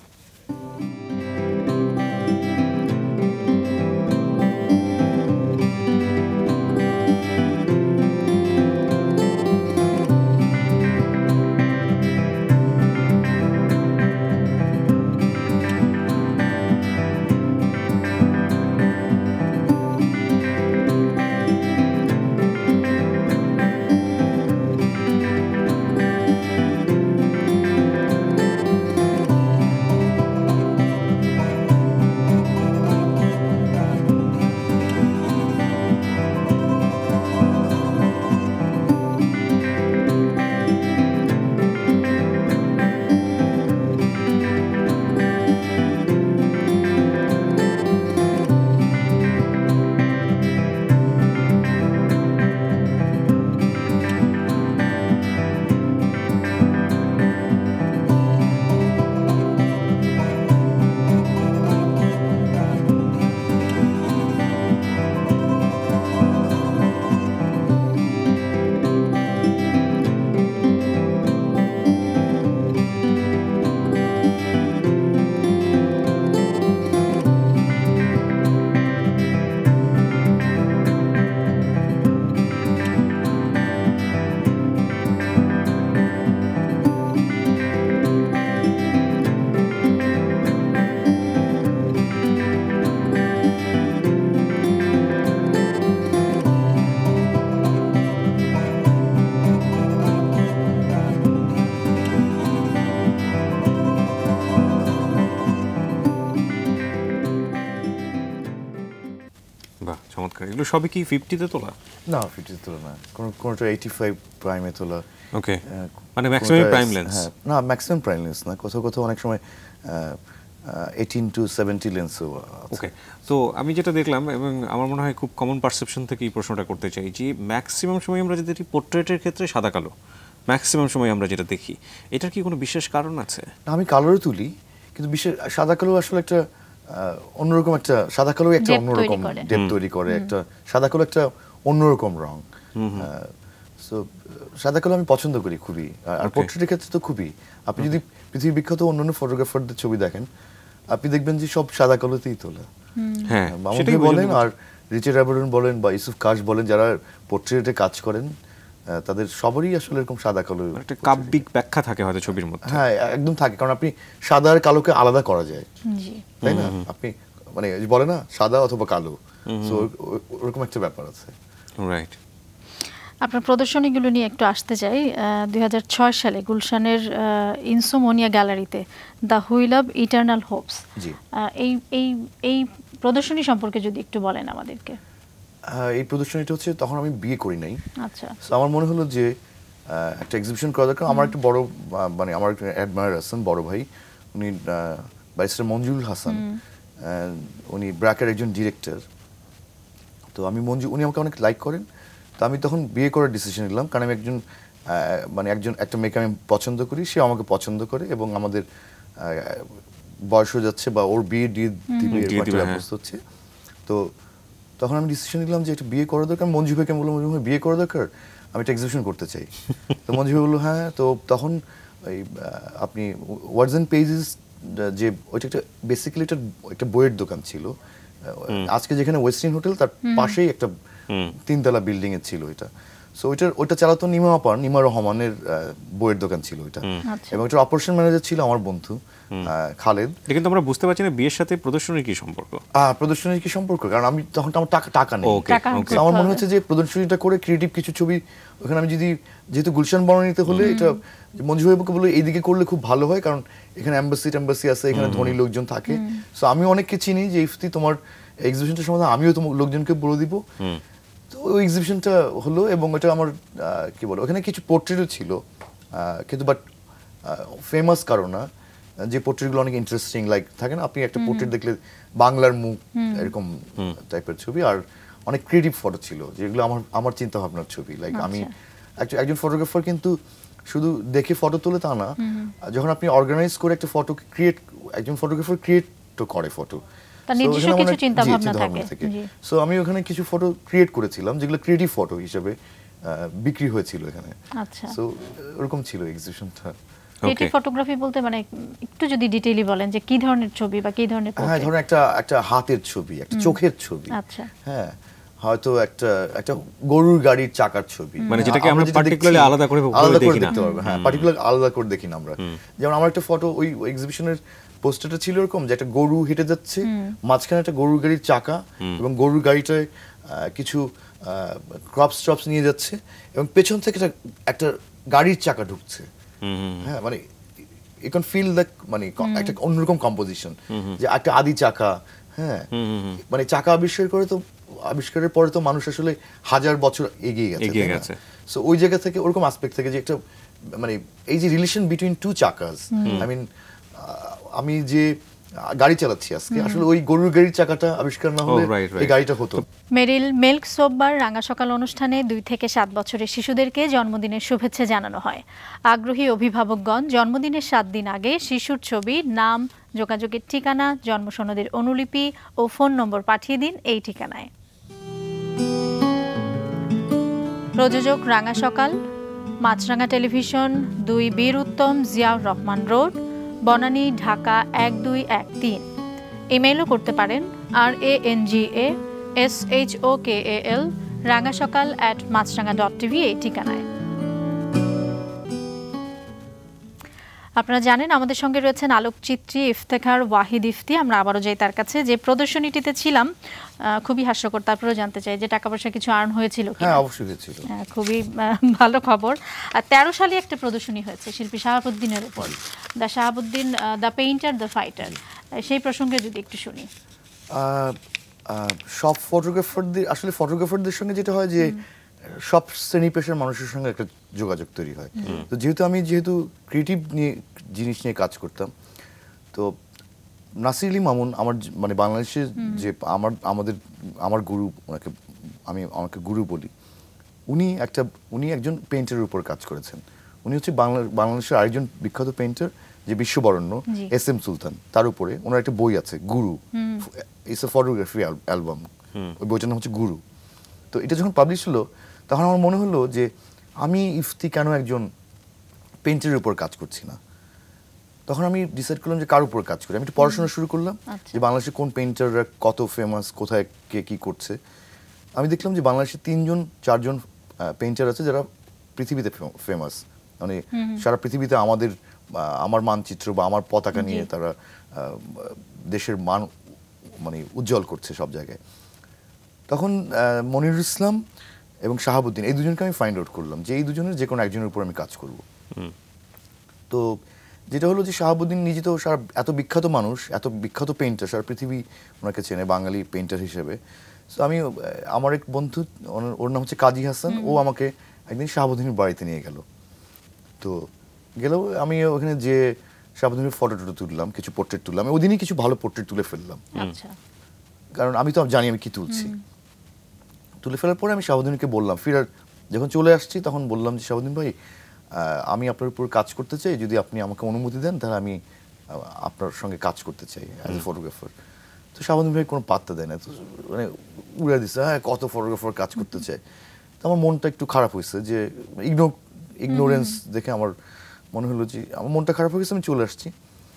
এগুলো সবই কি ফিফটিতে তোলা? না, ফিফটিতে তোলা না, কোনো কোনোটা এইটি ফাইভ প্রাইমে তোলা। ওকে, মানে ম্যাক্সিমাম প্রাইম লেন্স? হ্যাঁ, না ম্যাক্সিমাম প্রাইম লেন্স না, কোথাও কোথাও অনেক সময় এইটিন টু সেভেন্টি লেন্সও। ওকে, তো আমি যেটা দেখলাম এবং আমার মনে হয় খুব কমন পারসেপশন থেকে এই প্রশ্নটা করতে চাই যে ম্যাক্সিমাম সময় আমরা যদি পোর্ট্রেটের ক্ষেত্রে সাদা কালো ম্যাক্সিমাম সময় আমরা যেটা দেখি, এটার কি কোনো বিশেষ কারণ আছে? আমি কালোরও তুলি, কিন্তু বিশেষ সাদা কালো আসলে একটা অন্যরকম, একটা সাদা কালো একটা অন্যরকম ডেপ তৈরি করে, একটা সাদা কালো একটা অন্যরকম রং। সো সাদা কালো আমি পছন্দ করি খুবই, আর পোর্ট্রেটের ক্ষেত্রে তো খুবই। আপনি যদি পৃথিবীর বিখ্যাত অন্যান্য ফটোগ্রাফারদের ছবি দেখেন, আপনি দেখবেন যে সব সাদা কালোতেই তোলা। হ্যাঁ, মামুন ভাই বলেন আর রিচার্ড অ্যাবরন বলেন বা ইউসুফ কাশ বলেন, যারা পোর্ট্রেটে কাজ করেন, তাদের সবারই আসলে এরকম সাদা কালো একটা কাব্যিক ব্যাখ্যা থাকে হয়তো ছবির মধ্যে। হ্যাঁ একদম থাকে, কারণ আপনি সাদা আর কালোকে আলাদা করা যায়, জি তাই না? আপনি মানে বলে না সাদা অথবা কালো, সো ওরকম একটা ব্যাপার আছে। রাইট। আপনার প্রদর্শনীগুলো নিয়ে একটু আসতে চাই। দুই হাজার ছয় সালে গুলশানের ইনসোমোনিয়া গ্যালারিতে the wheel of eternal hopes, এই এই এই প্রদর্শনী সম্পর্কে যদি একটু বলেন আমাদেরকে। এই প্রদর্শনীটা হচ্ছে তখন আমি বিয়ে করি নাই। আচ্ছা। সো আমার মনে হলো যে একটা এক্সিবিশন করা দরকার। আমার একটা বড় মানে আমার একটা অ্যাডমায়ার আছেন, বড় ভাই, উনি ব্যারিস্টার মঞ্জুরুল হাসান, উনি ব্র্যাকের একজন ডিরেক্টর। তো আমি মঞ্জু উনি আমাকে অনেক লাইক করেন। তো আমি তখন বিয়ে করার ডিসিশন নিলাম, কারণ আমি একজন মানে একজন একটা মেয়েকে আমি পছন্দ করি, সে আমাকে পছন্দ করে এবং আমাদের বয়স হয়ে যাচ্ছে বা ওর বিয়ে দিয়ে দিবে ব্যবস্থা হচ্ছে। তো তখন আমি ডিসিশন নিলাম যে এটা বিয়ে করা দরকার। মঞ্জু ভাইকে বললাম, মঞ্জু ভাই বিয়ে করা দরকার, আমি একটা এক্সিবিশন করতে চাই। তো মঞ্জু ভাই বললো হ্যাঁ। তো তখন ওই আপনি ওয়ার্ডস অ্যান্ড পেজেস যে ওইটা একটা বেসিক্যালি একটা একটা বইয়ের দোকান ছিল, আজকে যেখানে ওয়েস্টিন হোটেল তার পাশেই একটা তিনতলা বিল্ডিং এ ছিল এটা। সো ওইটার ওইটা চালাতো নিমা আপার, নিমা রহমানের বইয়ের দোকান ছিল ওইটা, এবং ওইটার অপারেশন ম্যানেজার ছিল আমার বন্ধু খালেদ। কিন্তু আমরা বুঝতে পারছি না বিয়ের সাথে প্রদর্শনীর কি সম্পর্ক। হ্যাঁ প্রদর্শনীর কি সম্পর্ক, কারণ আমি তখন আমার টাকা টাকা নেই। আমার মনে হচ্ছে যে প্রদর্শনীটা করে ক্রিয়েটিভ কিছু ছবি ওখানে আমি যদি, যেহেতু গুলশান বনানীতে হলে এটা মঞ্জু ভাইকে বলে এইদিকে করলে খুব ভালো হয়, কারণ এখানে এম্বাসি টেম্বাসি আছে, এখানে ধনী লোকজন থাকে। সো আমি অনেককে চিনি যে ইফতি তোমার এক্সিবিশনটা সম্বন্ধে আমিও তোমার লোকজনকে বলে দিব। তো ওই এক্সিবিশনটা হলো এবং এটা আমার কি বলো ওখানে কিছু পোর্ট্রেটও ছিল, কিন্তু বাট ফেমাস কারো না, যে পোর্ট্রেটগুলো অনেক ইন্টারেস্টিং, লাইক থাকে না আপনি একটা পোর্ট্রেট দেখলে বাংলার মুখ এরকম টাইপের ছবি, আর অনেক ক্রিয়েটিভ ফটো ছিল যেগুলো আমার আমার চিন্তা ভাবনার ছবি। লাইক আমি একজন ফটোগ্রাফার কিন্তু শুধু দেখে ফটো তোলে তা না, যখন আপনি অর্গানাইজ করে একটা ফটো ক্রিয়েট, একজন ফটোগ্রাফার ক্রিয়েট তো করে ফটো, সো আমি ওখানে কিছু ফটো ক্রিয়েট করেছিলাম যেগুলো ক্রিয়েটিভ ফটো হিসেবে বিক্রি হয়েছিল এখানে। সো এরকম ছিল এক্সিবিশনটা। ক্রিয়েটিভ ফটোগ্রাফি বলতে মানে একটু যদি ডিটেইলি বলেন যে কি ধরনের ছবি বা কি ধরনের পোর্ট্রেট? হ্যাঁ ধরুন একটা একটা হাতের ছবি, একটা চোখের ছবি, আচ্ছা হ্যাঁ হয়তো একটা একটা গরুর গাড়ির চাকার ছবি, মানে যেটাকে আমরা পার্টিকুলারলি আলাদা করে আলাদা করে দেখতে পারবো। হ্যাঁ পার্টিকুলার আলাদা করে দেখি না আমরা। যেমন আমার একটা ফটো ওই এক্সিবিশনের পোস্টারটা ছিল এরকম যে একটা গরু হেঁটে যাচ্ছে, মাঝখানে একটা গরুর গাড়ির চাকা এবং গরুর গাড়িটায় কিছু ক্রপস টপস নিয়ে যাচ্ছে এবং পেছন থেকে একটা গাড়ির চাকা ঢুকছে। হ্যাঁ মানে ইউ ক্যান ফিল দ্য মানে একটা অন্যরকম কম্পোজিশন, যে একটা আদি চাকা। হ্যাঁ মানে চাকা আবিষ্কার করে তো আবিষ্কারের পরে তো মানুষ আসলে হাজার বছর এগিয়ে গেছে। সো ওই জায়গা থেকে ওরকম অ্যাসপেক্ট থেকে যে একটা মানে এই যে রিলেশন বিটুইন টু চাকাস, আই মিন আমি যে গাড়ি চালাচ্ছি আজকে আসলে ওই গরুর গাড়ির চাকাটা আবিষ্কার না হলে এই গাড়িটা হতো। মেরিল মিল্ক সোববার রাঙা সকাল অনুষ্ঠানে দুই থেকে সাত বছরের শিশুদেরকে জন্মদিনের শুভেচ্ছা জানানো হয়। আগ্রহী অভিভাবকগণ জন্মদিনের সাত দিন আগে শিশুর ছবি, নাম, যোগাযোগের ঠিকানা, জন্ম সনদের অনুলিপি ও ফোন নম্বর পাঠিয়ে দিন এই ঠিকানায়। প্রযোজক রাঙা সকাল, মাছরাঙা টেলিভিশন, দুই বীর উত্তম, জিয়াউর রহমান রোড, বনানী, ঢাকা এক দুই এক তিন। ইমেইলও করতে পারেন আর A N G A S H O K A L Ranga Sokal at Maasranga dot TV এই ঠিকানায়। আপনারা জানেন আমাদের সঙ্গে রয়েছেন আলোকচিত্রী ইফতেখার ওয়াহিদ ইফতি। আমরা আবারও যাই তার কাছে। যে প্রদর্শনীটিতে ছিলাম খুবই হাস্যকর, তারপরেও জানতে চাই যে টাকা পয়সা কিছু আর্ন হয়েছিল কি? হ্যাঁ অবশ্যই হয়েছিল। হ্যাঁ খুবই ভালো খবর। আর তেরো সালে একটা প্রদর্শনী হয়েছে শিল্পী শাহাবুদ্দিনের উপর, the Shahabuddin the painter the fighter, সেই প্রসঙ্গে যদি একটু শুনি। সব ফটোগ্রাফারদের আসলে ফটোগ্রাফারদের সঙ্গে যেটা হয় যে সব শ্রেণী পেশার মানুষের সঙ্গে একটা যোগাযোগ তৈরি হয়। তো যেহেতু আমি যেহেতু ক্রিয়েটিভ নিয়ে জিনিস নিয়ে কাজ করতাম, তো নাসির আলী মামুন আমার মানে বাংলাদেশের যে আমার আমাদের আমার গুরু, ওনাকে আমি আমাকে গুরু বলি, উনি একটা উনি একজন পেইন্টারের উপর কাজ করেছেন। উনি হচ্ছে বাংলা বাংলাদেশের আরেকজন বিখ্যাত পেইন্টার যে বিশ্ববরণ্য এস এম সুলতান, তার উপরে ওনার একটা বই আছে গুরু, ইটস এ ফটোগ্রাফি অ্যালবাম, ওই বইটার নাম হচ্ছে গুরু। তো এটা যখন পাবলিশ হলো তখন আমার মনে হলো যে আমি ইফতি কেন একজন পেইন্টারের উপর কাজ করছি না। তখন আমি ডিসাইড করলাম যে কার উপর কাজ করি। আমি একটু পড়াশোনা শুরু করলাম যে বাংলাদেশে কোন পেইন্টাররা কত ফেমাস, কোথায় কে কী করছে। আমি দেখলাম যে বাংলাদেশে তিনজন চারজন পেইন্টার আছে যারা পৃথিবীতে ফেমাস, মানে সারা পৃথিবীতে আমাদের আমার মানচিত্র বা আমার পতাকা নিয়ে তারা দেশের মান মানে উজ্জ্বল করছে সব জায়গায়। তখন মনিরুল ইসলাম এবং শাহাবুদ্দিন এই দুজনকে আমি ফাইন্ড আউট করলাম যে এই দুজনের যে কোনো একজনের উপর আমি কাজ করব। তো যেটা হলো যে শাহাবুদ্দিন নিজে তো সারা এত বিখ্যাত মানুষ, এত বিখ্যাত পেইন্টার, সারা পৃথিবী ওনাকে চেনে বাঙালি পেইন্টার হিসেবে। সো আমি আমার এক বন্ধু, ওর নাম হচ্ছে কাজী হাসান, ও আমাকে একদিন শাহাবুদ্দিনের বাড়িতে নিয়ে গেল। তো গেলেও আমি ওখানে যে শাহাবুদ্দিনের ফটো টটো তুললাম, কিছু পোর্ট্রেট তুললাম, ওই দিনই কিছু ভালো পোর্ট্রেট তুলে ফেললাম, কারণ আমি তো জানি আমি কি তুলছি। তুলে ফেলার পরে আমি শাহাবুদ্দিনকে বললাম, ফিরার যখন চলে আসছি তখন বললাম যে শাহাবুদ্দিন ভাই আমি আপনার উপর কাজ করতে চাই, যদি আপনি আমাকে অনুমতি দেন তাহলে আমি আপনার সঙ্গে কাজ করতে চাই অ্যাজ এ ফটোগ্রাফার। তো শাহাবুদ্দিন ভাই কোনো পাত্তা দেয় না, তো মানে উড়ে দিচ্ছে, হ্যাঁ কত ফটোগ্রাফার কাজ করতে চায়। তো আমার মনটা একটু খারাপ হয়েছে, যে ইগনো ইগনোরেন্স দেখে আমার মনে হলো যে আমার মনটা খারাপ হয়ে গেছে, আমি চলে আসছি।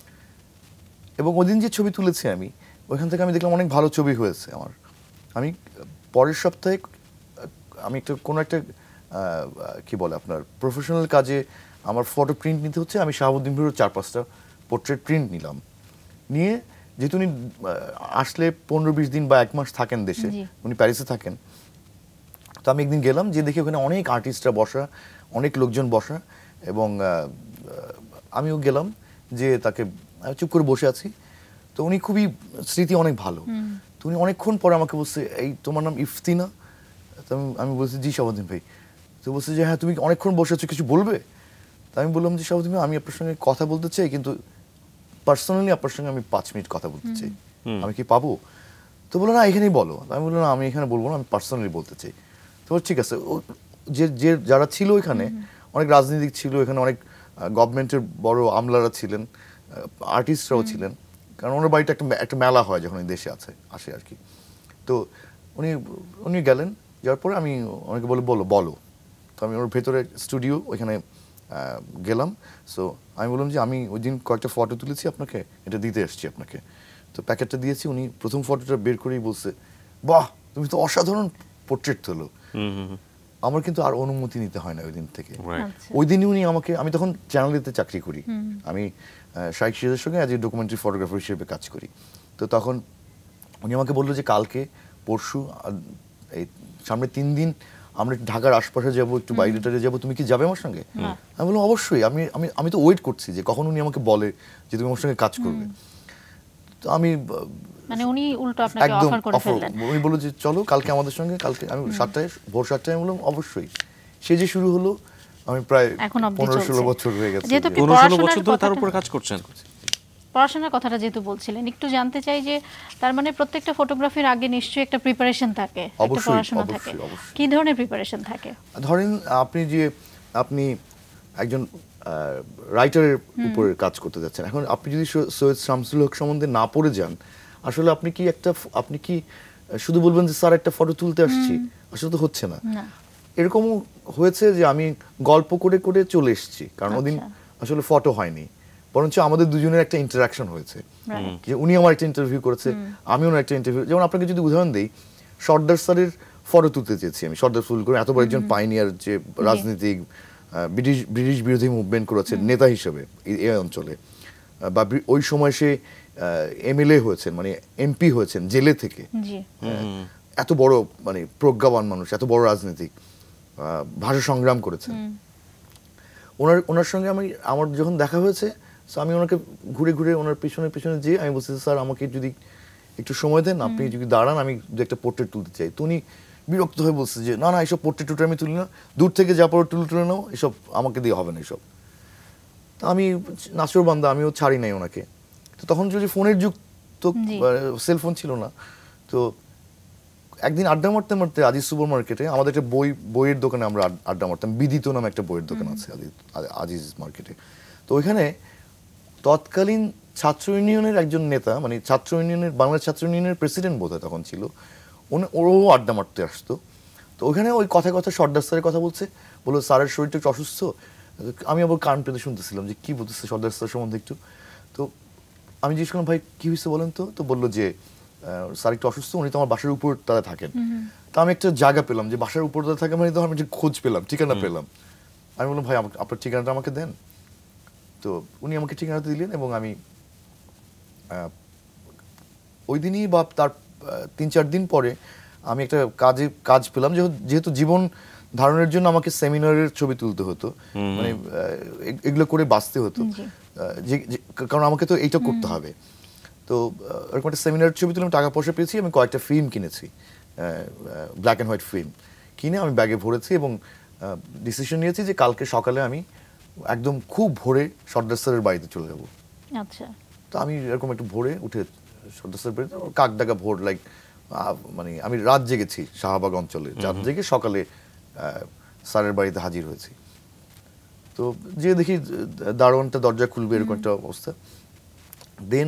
এবং ওই দিন যে ছবি তুলেছি আমি, ওইখান থেকে আমি দেখলাম অনেক ভালো ছবি হয়েছে আমার। আমি পরের সপ্তাহে আমি একটা কোনো একটা কি বলে আপনার প্রফেশনাল কাজে আমার ফটো প্রিন্ট নিতে হচ্ছে, আমি শাহাবুদ্দিন ভাইয়ের চার পাঁচটা পোর্ট্রেট প্রিন্ট নিলাম। নিয়ে যেহেতু উনি আসলে পনেরো বিশ দিন বা এক মাস থাকেন দেশে, উনি প্যারিসে থাকেন, তো আমি একদিন গেলাম, যে দেখি ওখানে অনেক আর্টিস্টরা বসা, অনেক লোকজন বসা, এবং আমিও গেলাম যে তাকে চুপ করে বসে আছি। তো উনি খুবই স্মৃতি অনেক ভালো, তো উনি অনেকক্ষণ পরে আমাকে বলছে, এই তোমার নাম ইফতি না? তো আমি বলছি জি শাহাবুদ্দিন ভাই। তো বলছে যে হ্যাঁ তুমি অনেকক্ষণ বসে আছো, কিছু বলবে? তো আমি বললাম যে শাহাবুদ্দিন ভাই আমি আপনার সঙ্গে কথা বলতে চাই, কিন্তু পার্সোনালি আপনার সঙ্গে আমি পাঁচ মিনিট কথা বলতে চাই, আমি কি পাবো? তো বললো না এখানেই বলো। আমি বললাম না আমি এখানে বলবো না, আমি পার্সোনালি বলতে চাই। তো ঠিক আছে। যে যে যারা ছিল এখানে, অনেক রাজনীতিক ছিল এখানে, অনেক গভর্নমেন্টের বড় আমলারা ছিলেন, আর্টিস্টরাও ছিলেন, কারণ ওনার বাড়িটা একটা একটা মেলা হয় যখন দেশে আছে আসে আর কি। তো উনি উনি গেলেন, যাওয়ার পরে আমি অনেকে বলে বলো বলো তো আমি ওর ভেতরে স্টুডিও ওইখানে গেলাম। সো আমি বললাম যে আমি ওই দিন কয়েকটা ফটো তুলেছি আপনাকে, এটা দিতে এসছি আপনাকে। তো প্যাকেটটা দিয়েছি, উনি প্রথম ফটোটা বের করেই বলছে, বাহ তুমি তো অসাধারণ পোর্ট্রেট তোলো। আমার কিন্তু আর অনুমতি নিতে হয় না ওই দিন থেকে। ওই দিনই উনি আমাকে, আমি তখন চ্যানেলেতে চাকরি করি, আমি শাইখ সিরাজের সঙ্গে অ্যাজ এ ডকুমেন্টারি ফটোগ্রাফার হিসেবে কাজ করি। তো তখন উনি আমাকে বললো যে কালকে পরশু এই সামনে তিন দিন আমরা ঢাকার আশপাশে যাবো, একটু বাইরে টাইরে যাবো, তুমি কি যাবে আমার সঙ্গে? আমি বললাম অবশ্যই, আমি আমি আমি তো ওয়েট করছি যে কখন উনি আমাকে বলে যে তুমি আমার সঙ্গে কাজ করবে। তো আমি মানে উনি উল্টো আপনাকে অফার করে ফেললেন। উনি বলল যে চলো কালকে আমাদের সঙ্গে, কালকে আমি সাতটায় ভোর সাতটায় বললাম অবশ্যই। সে যে শুরু হলো, আমি প্রায় পনেরো ষোলো বছর হয়ে গেছে। পনেরো ষোলো বছর ধরে তার উপর কাজ করছেন। পড়াশোনার কথাটা যেহেতু বলছিলেন, একটু জানতে চাই যে তার মানে প্রত্যেকটা ফটোগ্রাফির আগে নিশ্চয়ই একটা প্রিপারেশন থাকে, একটা পড়াশোনা থাকে। কি ধরনের প্রিপারেশন থাকে? ধরেন আপনি যে আপনি একজন রাইটারের উপরে কাজ করতে যাচ্ছেন, এখন আপনি যদি সৈয়দ শামসুল হক সম্বন্ধে না পড়ে যান, আসলে আপনি কি একটা আপনি কি শুধু বলবেন যে স্যার একটা ফটো তুলতে আসছি, আসলে তো হচ্ছে না। এরকমও হয়েছে যে আমি গল্প করে করে চলে এসেছি, কারণ ওদিন আসলে ফটো হয়নি, বরঞ্চ আমাদের দুজনের একটা ইন্টারাকশন হয়েছে, যে উনি আমার একটা ইন্টারভিউ করেছে, আমি ওনার একটা ইন্টারভিউ। যেমন আপনাকে যদি উদাহরণ দিই, সর্দার স্যারের ফটো তুলতে চেয়েছি আমি, সর্দার ফুল করে, এত বড় একজন পাইনিয়ার, যে রাজনীতিক ব্রিটিশ ব্রিটিশ বিরোধী মুভমেন্ট করেছে নেতা হিসেবে এই অঞ্চলে, বা ওই সময় সে এমএলএ হয়েছেন, মানে এমপি হয়েছেন জেলে থেকে, এত বড় মানে প্রজ্ঞাবান মানুষ, এত বড় রাজনীতিক, ভাষা সংগ্রাম করেছেন। ওনার ওনার সঙ্গে আমি আমার যখন দেখা হয়েছে, সো আমি ওনাকে ঘুরে ঘুরে ওনার পিছনে পিছনে যেয়ে আমি বলছি স্যার আমাকে যদি একটু সময় দেন, আপনি যদি দাঁড়ান, আমি দু একটা পোর্ট্রেট তুলতে চাই। তো উনি বিরক্ত হয়ে বলছে যে না না এইসব পোর্ট্রেট টুটে আমি তুলি না, দূর থেকে যা পরে তুলে তুলে নাও, এসব আমাকে দিয়ে হবে না এসব। তো আমি নাচর বান্দা, আমিও ছাড়ি নাই ওনাকে। তো তখন যদি ফোনের যুগ, তো সেলফোন ছিল না, তো একদিন আড্ডা মারতে মারতে আজিজ সুপার মার্কেটে, আমাদের একটা বই বইয়ের দোকানে আমরা আড্ডা মারতাম, বিদিত নামে একটা বইয়ের দোকান আছে আজিজ মার্কেটে। তো ওইখানে তৎকালীন ছাত্র ইউনিয়নের একজন নেতা, মানে ছাত্র ইউনিয়নের, বাংলাদেশ ছাত্র ইউনিয়নের প্রেসিডেন্ট বোধহয় তখন ছিল, উনি ওরও আড্ডা মারতে আসতো। তো ওইখানে ওই কথা কথা সর্দার স্যারের কথা বলছে, বললো স্যারের শরীরটা একটু অসুস্থ। আমি আবার কান পেতে শুনতেছিলাম যে কী বলতেছে সর্দার স্যার সম্বন্ধে একটু। তো আমি জিজ্ঞেস করলাম ভাই কী হয়েছে বলেন তো। তো বললো যে স্যার একটু অসুস্থ, উনি তো আমার বাসার উপর তারা থাকেন। তো আমি একটা জায়গা পেলাম যে বাসার উপর তারা থাকে, মানে তো আমি একটা খোঁজ পেলাম, ঠিকানা পেলাম। আমি বললাম ভাই আপনার ঠিকানাটা আমাকে দেন। তো উনি আমাকে ঠিকানাটা দিলেন এবং আমি ওই দিনই বা তার তিন চার দিন পরে আমি একটা কাজে কাজ পেলাম, যেহেতু জীবন ধারণের জন্য আমাকে সেমিনারের ছবি তুলতে হতো, মানে এগুলো করে বাঁচতে হতো, কারণ আমাকে তো এইটা করতে হবে। তো এরকম একটা সেমিনারের ছবি তুলে টাকা পয়সা পেয়েছি, আমি কয়েকটা ফিল্ম কিনেছি, ব্ল্যাক অ্যান্ড হোয়াইট ফিল্ম কিনে আমি ব্যাগে ভরেছি এবং ডিসিশন নিয়েছি যে কালকে সকালে আমি একদম খুব ভোরে সর্দার স্যারের বাড়িতে চলে যাব। আচ্ছা। তো আমি এরকম একটু ভোরে উঠে সর্দার স্যারের বাড়িতে, কাক ডাকা ভোর, লাইক মানে আমি রাত জেগেছি শাহবাগ অঞ্চলে, রাত জেগে সকালে স্যারের বাড়িতে হাজির হয়েছি। তো যে দেখি দারোয়ানটা দরজা খুলবে এরকম একটা অবস্থা। দেন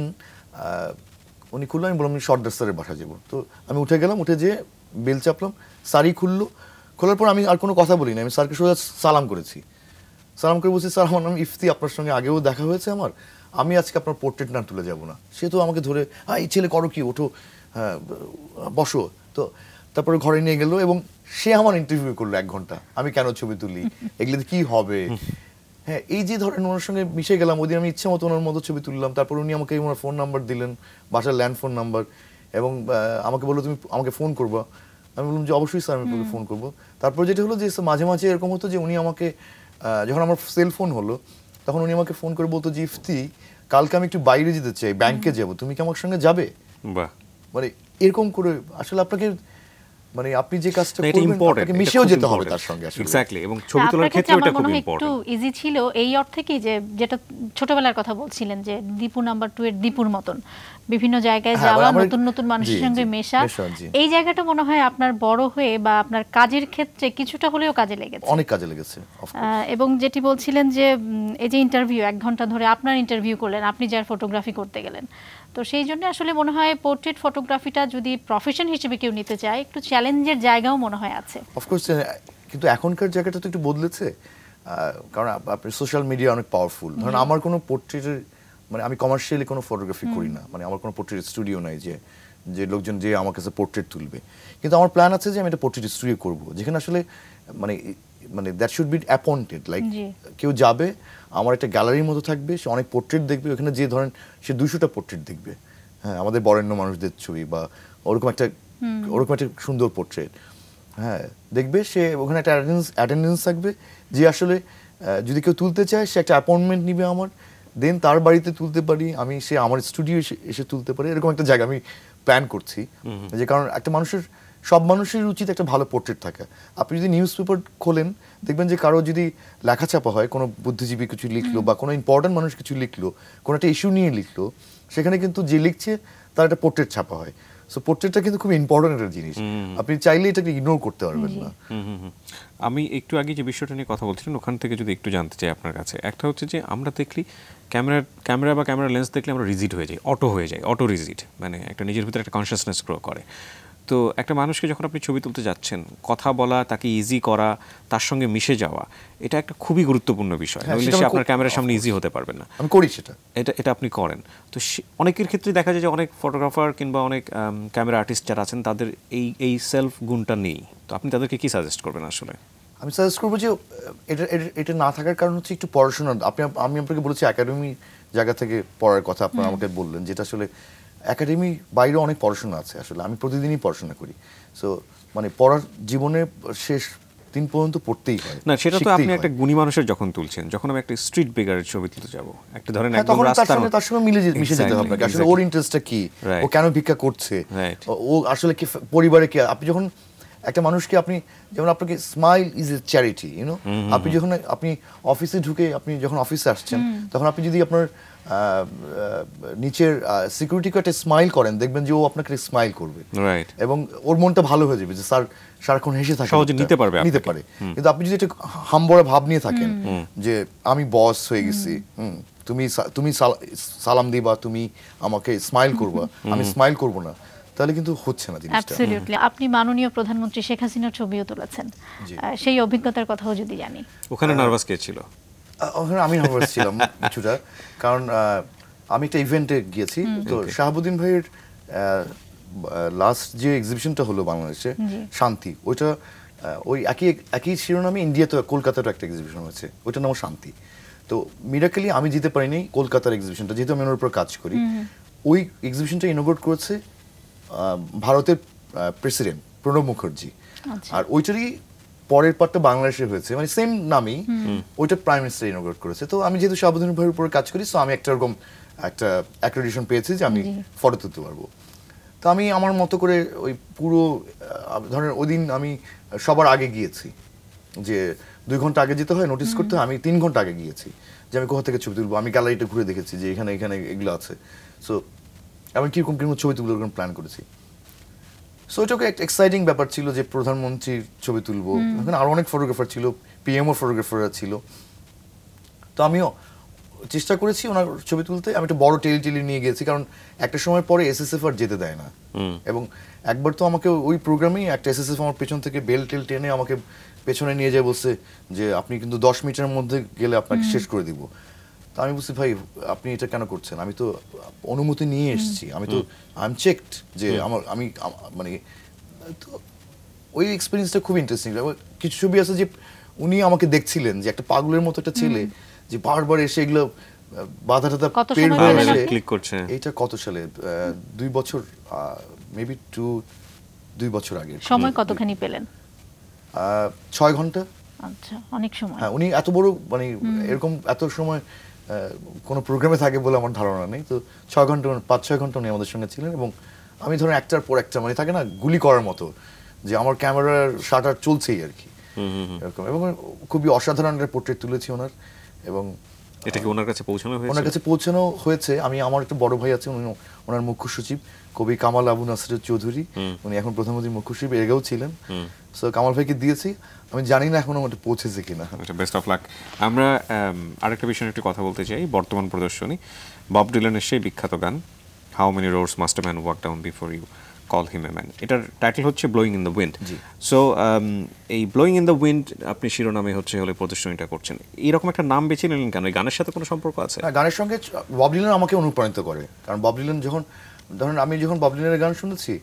উনি খুললো, আমি বললাম সর্দার স্যারের বাসা যাবো। তো আমি উঠে গেলাম, উঠে যেয়ে বেল চাপলাম, স্যারই খুললো। খোলার পর আমি আর কোনো কথা বলি না, আমি স্যারকে সোজা সালাম করেছি। সালাম করে বলছি, স্যার আমার নাম ইফতি, আপনার সঙ্গে আগেও দেখা হয়েছে আমার, আমি আজকে আপনার পোর্ট্রেট না তুলে যাব না। সে তো আমাকে ধরে, হ্যাঁ এই ছেলে করো কি, ওঠো, হ্যাঁ বসো। তো তারপরে ঘরে নিয়ে গেলো এবং সে আমার ইন্টারভিউ করলো এক ঘন্টা, আমি কেন ছবি তুলি, এগুলোতে কি হবে। হ্যাঁ, এই যে ধরেন ওনার সঙ্গে মিশে গেলাম, ওদিন আমি ইচ্ছে মতো ওনার মতো ছবি তুললাম। তারপর উনি আমাকে ওনার ফোন নাম্বার দিলেন, বাসার ল্যান্ড ফোন নাম্বার, এবং আমাকে বললো তুমি আমাকে ফোন করবা। আমি বললাম যে অবশ্যই স্যার, আমি তোকে ফোন করবো। তারপর যেটা হলো যে মাঝে মাঝে এরকম হতো যে উনি আমাকে, যখন আমার সেল ফোন হলো তখন উনি আমাকে ফোন করে বলতো যে ইফতি কালকে আমি একটু বাইরে যেতে চাই, ব্যাংকে যাব, তুমি কি আমার সঙ্গে যাবে। বাহ। মানে এরকম করে আসলে আপনাকে, মানে আপনি যে কাজটা করবেন আপনাকে মিশেও যেতে হবে তার সঙ্গে। এক্স্যাক্টলি, এবং ছবি তোলার ক্ষেত্রে এটা খুব ইম্পর্টেন্ট। একটু ইজি ছিল এই অর্থে কি যে যেটা ছোটবেলার কথা বলছিলেন যে দীপু নাম্বার টু এর দীপুর মতন বিভিন্ন জায়গায় যাওয়া, নতুন নতুন মানুষের সঙ্গে মেশা, এই জায়গাটা মনে হয় আপনার বড় হয়ে বা আপনার কাজের ক্ষেত্রে কিছুটা হলেও কাজে লেগেছে, অনেক কাজে লেগেছে। এবং যেটি বলছিলেন যে এই যে ইন্টারভিউ, এক ঘন্টা ধরে আপনার ইন্টারভিউ করলেন, আপনি যার ফটোগ্রাফি করতে গেলেন, তো সেই জন্য আসলে মনে হয় পোর্ট্রেট ফটোগ্রাফিটা যদি প্রফেশন হিসেবে কেউ নিতে চায় একটু চ্যালেঞ্জের জায়গাও মনে হয় আছে। অফকোর্স, কিন্তু এখনকার জায়গাটা তো একটু বদলেছে, কারণ আপনি সোশ্যাল মিডিয়া অনেক পাওয়ারফুল। ধরুন আমার কোনো পোর্ট্রেটের, মানে আমি কমার্শিয়ালি কোনো ফটোগ্রাফি করি না, মানে আমার কোনো পোর্ট্রেট স্টুডিও নাই যে যে লোকজন যে আমার কাছে পোর্ট্রেট তুলবে। কিন্তু আমার প্ল্যান আছে যে আমি একটা পোর্ট্রেট স্টুডিও করবো, যেখানে আসলে মানে মানে that should be appointed, like কেউ যাবে, আমার একটা গ্যালারির মতো থাকবে, সে অনেক পোর্ট্রেট দেখবে, ওখানে যে ধরেন সে দুইশোটা পোর্ট্রেট দেখবে, হ্যাঁ আমাদের বরেণ্য মানুষদের ছবি বা ওরকম একটা ওরকম একটা সুন্দর পোর্ট্রেট, হ্যাঁ দেখবে, সে ওখানে একটা অ্যাটেন্ডেন্স থাকবে, যে আসলে যদি কেউ তুলতে চায় সে একটা অ্যাপয়েন্টমেন্ট নিবে আমার, দেন তার বাড়িতে তুলতে পারি আমি, সে আমার স্টুডিও এসে এসে তুলতে পারে, এরকম একটা জায়গা আমি প্ল্যান করছি। যে কারণ একটা মানুষের, সব মানুষের উচিত একটা ভালো পোর্ট্রেট থাকা। আপনি যদি নিউজ পেপার খোলেন দেখবেন যে কারো যদি লেখাচাপা হয়, কোনো বুদ্ধিজীবী কিছু লিখলো বা কোনো ইম্পর্টেন্ট মানুষ কিছু লিখলো, কোনো একটা ইস্যু নিয়ে লিখলো, সেখানে কিন্তু যে লিখছে তার একটা পোর্ট্রেট ছাপা হয়। সো পোর্ট্রেটটা কিন্তু খুব ইম্পর্টেন্ট একটা জিনিস, আপনি চাইলে এটাকে ইগনোর করতে পারবেন না। আমি একটু আগে যে বিষয়টা নিয়ে কথা বলছিলেন ওখান থেকে যদি একটু জানতে চাই আপনার কাছে, একটা হচ্ছে যে আমরা দেখলি ক্যামেরা ক্যামেরা বা ক্যামেরা লেন্স দেখলে আমরা রিজিড হয়ে যাই, অটো হয়ে যাই, অটো রিজিড, মানে একটা নিজের ভিতরে একটা কনসিয়াসনেস গ্রো করে। তো একটা মানুষকে যখন আপনি ছবি তুলতে যাচ্ছেন, কথা বলা, তাকে ইজি করা, তার সঙ্গে মিশে যাওয়া, এটা একটা খুবই গুরুত্বপূর্ণ বিষয়। নইলে সে আপনার ক্যামেরার সামনে ইজি হতে পারবে না। আমি করি সেটা, এটা এটা আপনি করেন। তো অনেকের ক্ষেত্রে দেখা যায় যে অনেক ফটোগ্রাফার কিংবা অনেক ক্যামেরা আর্টিস্ট যারা আছেন তাদের এই এই সেলফ গুণটা নেই। তো আপনি তাদেরকে কি সাজেস্ট করবেন? আসলে আমি সাজেস্ট করবো যে এটা এটা না থাকার কারণ হচ্ছে একটু পড়াশোনা। আপনি আমি আপনাকে বলেছি একাডেমি জায়গা থেকে পড়ার কথা, আপনারা আমাকে বললেন, যেটা আসলে একাডেমি বাইরে অনেক পড়াশোনা আছে। আসলে আমি প্রতিদিনই পড়াশোনা করি, সো মানে পড়ার জীবনে শেষ দিন পর্যন্ত পড়তেই হয় না। সেটা তো আপনি একটা গুণী মানুষের যখন তুলছেন, যখন আমি একটা স্ট্রিট বেগারের ছবি তুলতে যাব, একটা ধরেন একদম রাস্তার মধ্যে, তার সঙ্গে মিলে মিশে যেতে হবে। আসলে ওর ইন্টারেস্টটা কি, ও কেন ভিক্ষা করছে, ও আসলে কি পরিবারে কি। আপনি যখন একটা মানুষকে, আপনি যেমন আপনাকে smile is a charity, you know, আপনি যখন আপনি অফিসে ঢুকে, আপনি যখন অফিসে আসছেন, তখন আপনি যদি আপনার নিচের সিকিউরিটি গার্ডে স্মাইল করেন, দেখবেন যে ও আপনাকে স্মাইল করবে, এবং ওর মনটা ভালো হয়ে যাবে যে স্যার সারাক্ষণ হেসে থাকে, সহজে নিতে পারবে নিতে পারে। কিন্তু আপনি যদি একটা হামবড়া ভাব নিয়ে থাকেন যে আমি বস হয়ে গেছি, হুম তুমি তুমি সালাম দিবা, তুমি আমাকে স্মাইল করবা, আমি স্মাইল করব না, তাহলে কিন্তু হচ্ছে না জিনিসটা। অ্যাবসলিউটলি। আপনি মাননীয় প্রধানমন্ত্রী শেখ হাসিনার ছবিও তুলেছেন, সেই অভিজ্ঞতার কথাও যদি জানি। ওখানে নার্ভাস কে ছিল? ওখানে আমি নার্ভাস ছিলাম কিছুটা, কারণ আমি একটা ইভেন্টে গিয়েছি। তো শাহাবুদ্দিন ভাইয়ের লাস্ট যে এক্সিবিশনটা হলো বাংলাদেশে, শান্তি, ওইটা ওই একই একই শিরোনামে ইন্ডিয়াতে কলকাতারও একটা এক্সিবিশন হয়েছে, ওইটার নাম শান্তি। তো মিরাকেলি আমি যেতে পারিনি কলকাতার এক্সিবিশনটা, যেহেতু আমি ওর উপর কাজ করি। ওই এক্সিবিশনটা ইনোগ্রেট করেছে ভারতের প্রেসিডেন্ট প্রণব মুখার্জি, আর ওইটারই পরের পার্টটা বাংলাদেশে হয়েছে, মানে সেম নামই, ওইটা প্রাইম মিনিস্টার ইনোগ্রেট করেছে। তো আমি যেহেতু শাহাবুদ্দিন ভাইয়ের উপরে কাজ করি, সো আমি একটা এরকম একটা অ্যাক্রেডিটেশন পেয়েছি যে আমি ফটো তুলতে পারবো। তো আমি আমার মতো করে ওই পুরো ধরেন ওই দিন আমি সবার আগে গিয়েছি, যে দুই ঘন্টা আগে যেতে হয় নোটিস করতে হয়, আমি তিন ঘন্টা আগে গিয়েছি যে আমি কোথা থেকে ছবি তুলবো। আমি গ্যালারিটা ঘুরে দেখেছি যে এখানে এখানে এগুলো আছে, সো আমি কিরকম কিরকম ছবি তুলবো এরকম প্ল্যান করেছি। সো এটাকে একটা এক্সাইটিং ব্যাপার ছিল যে প্রধানমন্ত্রীর ছবি তুলবো, ওখানে আরো অনেক ফটোগ্রাফার ছিল, পিএমও ফটোগ্রাফাররা ছিল। তো আমিও চেষ্টা করেছি ওনার ছবি তুলতে। আমি একটা বড় টেলি টেলি নিয়ে গেছি, কারণ একটা সময় পরে এসএসএফ আর যেতে দেয় না। এবং একবার তো আমাকে ওই প্রোগ্রামেই একটা এসএসএফ আমার পেছন থেকে বেল টেল টেনে আমাকে পেছনে নিয়ে যায়, বলছে যে আপনি কিন্তু দশ মিনিটের মধ্যে গেলে আপনাকে শেষ করে দিব। তো আমি বলছি ভাই আপনি এটা কেন করছেন, আমি তো অনুমতি নিয়ে এসেছি, আমি তো আই এম চেকড যে আমার আমি মানে। তো ওই এক্সপিরিয়েন্সটা খুব ইন্টারেস্টিং। কিছু ছবি আছে যে উনি আমাকে দেখছিলেন যে একটা পাগলের মতো একটা ছেলে যে বারবার এসে এগুলো বাধা টাধা পের হয়ে ক্লিক করছে। এটা কত সালে, দুই বছর মেবি টু দুই বছর আগে। সময় কতখানি পেলেন? ছয় ঘন্টা। আচ্ছা, অনেক সময়। হ্যাঁ, উনি এত বড় মানে এরকম এত সময় কোনো প্রোগ্রামে থাকে বলে আমার ধারণা নেই। তো ছয় ঘন্টা পাঁচ ছয় ঘন্টা উনি আমাদের সঙ্গে ছিলেন, এবং আমি ধরেন একটার পর একটা মানে থাকে না গুলি করার মতো, যে আমার ক্যামেরার শাটার চলছেই আর কি এরকম। এবং খুবই অসাধারণ একটা পোর্ট্রেট তুলেছি ওনার, এবং এটা কি ওনার কাছে পৌঁছানো হয়েছে? ওনার কাছে পৌঁছানো হয়েছে। আমি আমার একটা বড় ভাই আছে, উনি ওনার মুখ্য সচিব কবি কামাল আবু নাসির চৌধুরী, উনি এখন প্রধানমন্ত্রীর মুখ্য সচিব এগেও ছিলেন। সো কামাল ভাইকে দিয়েছি, আমি জানি না এখনো ওটা পৌঁছেছে কিনা। Best of luck. আমরা আরেকটা বিষয়ে একটু কথা বলতে চাই। বর্তমান প্রদর্শনী বব ডিলানের সেই বিখ্যাত গান how many roads must a man walk down before you call him a man, এটার টাইটেল হচ্ছে blowing in the wind. So এই ব্লোয়িং ইন দ্য উইন্ড আপনি শিরোনামে হচ্ছে হলে প্রদর্শনীটা করছেন, এইরকম একটা নাম বেছে নিলেন কেন? এই গানের সাথে কোনো সম্পর্ক আছে? গানের সঙ্গে বব ডিলান আমাকে অনুপ্রাণিত করে, কারণ বব ডিলান যখন ধরেন আমি যখন বব ডিলানের গান শুনেছি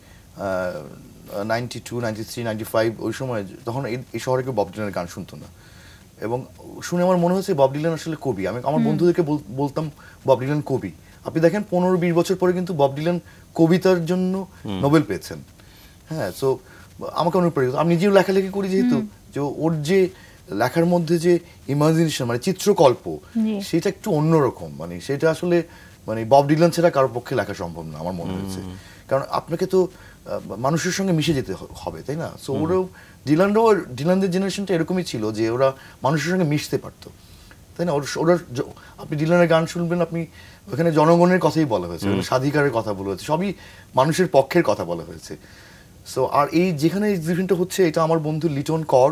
ninety two ninety three ninety five ওই সময়, তখন এই শহরে কেউ বব ডিলানের গান শুনতো না, এবং শুনে আমার মনে হয়েছে বব ডিলান আসলে কবি। আমি আমার বন্ধুদেরকে বলতাম বব ডিলান কবি। আপনি দেখেন পনেরো বিশ বছর পরে কিন্তু বব ডিলান কবিতার জন্য নোবেল পেয়েছেন। হ্যাঁ, সো আমাকে অনুপ্রাণিত। আমি নিজেও লেখালেখি করি, যেহেতু যে ওর যে লেখার মধ্যে যে ইমাজিনেশন মানে চিত্রকল্প, সেটা একটু অন্যরকম। মানে সেটা আসলে মানে বব ডিলান ছাড়া কারোর পক্ষে লেখা সম্ভব না আমার মনে হয়েছে, কারণ আপনাকে তো মানুষের সঙ্গে মিশে যেতে হবে, তাই না? সো ওরাও ডিলানরাও ডিলানদের জেনারেশনটা এরকমই ছিল যে ওরা মানুষের সঙ্গে মিশতে পারতো, তাই না? ওরা আপনি ডিলানের গান শুনবেন, আপনি ওখানে জনগণের কথাই বলা হয়েছে, স্বাধিকারের কথা বলা হয়েছে, সবই মানুষের পক্ষের কথা বলা হয়েছে। সো আর এই যেখানে এক্সিবিশনটা হচ্ছে, এটা আমার বন্ধু লিটন কর,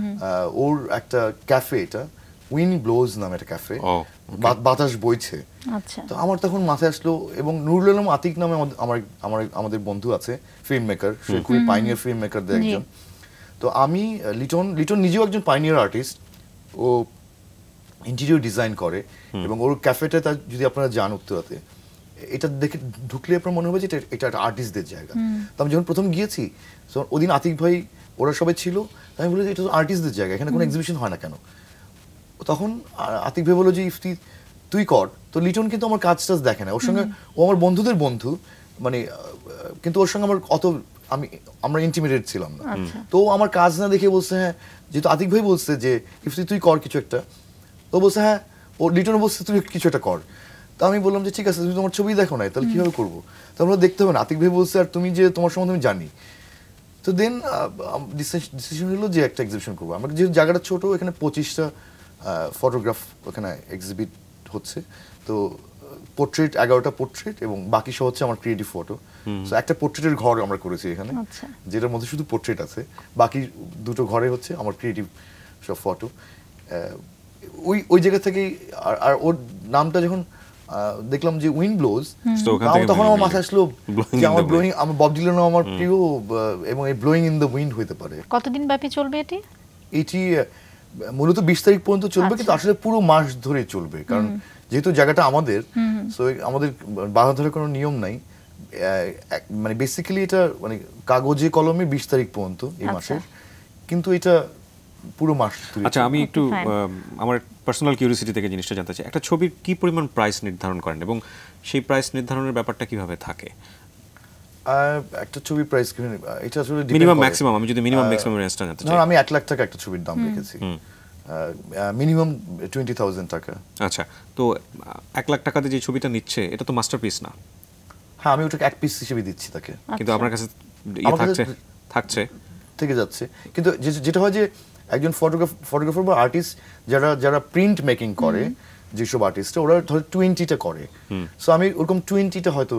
ওর একটা ক্যাফে, এটা উইন ব্লোজ নামে একটা ক্যাফে, বাতাস বইছে। তো আমার তখন মাথায় আসলো, এবং নুরুল আলম আতিক নামে আমার আমার আমাদের বন্ধু আছে, ফিল্ম মেকার, সে খুবই পাইনিয়ার ফিল্ম মেকারদের একজন। তো আমি লিটন লিটন নিজেও একজন পাইনিয়ার আর্টিস্ট, ও ইন্টেরিয়র ডিজাইন করে, এবং ওর ক্যাফেটা তার যদি আপনারা যান উত্তরাতে, এটা দেখে ঢুকলে আপনার মনে হবে যে এটা একটা আর্টিস্টদের জায়গা। তো আমি যখন প্রথম গিয়েছি, তখন ওদিন আতিক ভাই ওরা সবাই ছিল, আমি বলি যে এটা তো আর্টিস্টদের জায়গা, এখানে কোনো এক্সিবিশন হয় না কেন? তখন আতিক ভাই বললো যে ইফতি তুই কর। তো লিটন কিন্তু আমার কাজ টাজ দেখে না, ওর সঙ্গে ও আমার বন্ধুদের বন্ধু, মানে কিন্তু ওর সঙ্গে আমার অত আমি আমরা ইন্টিমিডিয়েট ছিলাম না। তো আমার কাজ না দেখে বলছে হ্যাঁ, যেহেতু আতিক ভাই বলছে যে ইফতি তুই কর কিছু একটা, তো বলছে হ্যাঁ, ও লিটন বলছে তুই কিছু একটা কর। তো আমি বললাম যে ঠিক আছে, তুমি তোমার ছবি দেখো না, তাহলে কিভাবে করবো? তো আমরা দেখতে হবে না, আতিক ভাই বলছে আর তুমি যে তোমার সম্বন্ধে আমি জানি। তো দেন ডিসিশন হলো যে একটা এক্সিবিশন করবো আমরা, যেহেতু জায়গাটা ছোট, এখানে পঁচিশটা ফটোগ্রাফ ওখানে এক্সিবিট হচ্ছে। তো পোর্ট্রেট এগারোটা পোর্ট্রেট, এবং বাকি সব হচ্ছে আমার ক্রিয়েটিভ ফটো। সো একটা পোর্ট্রেটের ঘর আমরা করেছি এখানে, যেটার মধ্যে শুধু পোর্ট্রেট আছে, বাকি দুটো ঘরে হচ্ছে আমার ক্রিয়েটিভ সব ফটো। ওই ওই জায়গা থেকেই আর ওর নামটা যখন দেখলাম যে উইন্ড ব্লোজ, তখন আমার মাথায় আসলো যে আমার ব্লোয়িং, আমার বব ডিলানও আমার প্রিয়, এবং এই ব্লোয়িং ইন দ্য উইন্ড হতে পারে। কতদিন ব্যাপী চলবে এটি? এটি মূলত বিশ তারিখ পর্যন্ত চলবে, কিন্তু আসলে পুরো মাস ধরে চলবে, কারণ যেহেতু জায়গাটা আমাদের, সো আমাদের বাধা ধরে কোনো নিয়ম নাই। মানে বেসিক্যালি এটা মানে কাগজে কলমে বিশ তারিখ পর্যন্ত এই মাসের, কিন্তু এটা পুরো মাস। আচ্ছা, আমি একটু আমার পার্সোনাল কিউরিওসিটি থেকে জিনিসটা জানতে চাই, একটা ছবির কি পরিমাণ প্রাইস নির্ধারণ করেন এবং সেই প্রাইস নির্ধারণের ব্যাপারটা কিভাবে থাকে? একটা ছবির প্রাইস এটা আসলে মিনিমাম ম্যাক্সিমাম, আমি যদি মিনিমাম ম্যাক্সিমাম রেঞ্জটা জানতে চাই। আমি এক লাখ টাকা একটা ছবির দাম রেখেছি, মিনিমাম টোয়েন্টি থাউজেন্ড টাকা। আচ্ছা, তো এক লাখ টাকাতে যে ছবিটা নিচ্ছে এটা তো মাস্টারপিস না? হ্যাঁ, আমি ওটাকে এক পিস হিসেবে দিচ্ছি তাকে, কিন্তু আপনার কাছে ইয়ে থাকছে থাকছে থেকে যাচ্ছে। কিন্তু যেটা হয় যে একজন ফটোগ্রাফ ফটোগ্রাফার বা আর্টিস্ট যারা যারা প্রিন্ট মেকিং করে, যেসব আর্টিস্টরা ওরা ধরো টোয়েন্টিটা করে, সো আমি ওরকম টোয়েন্টিটা হয়তো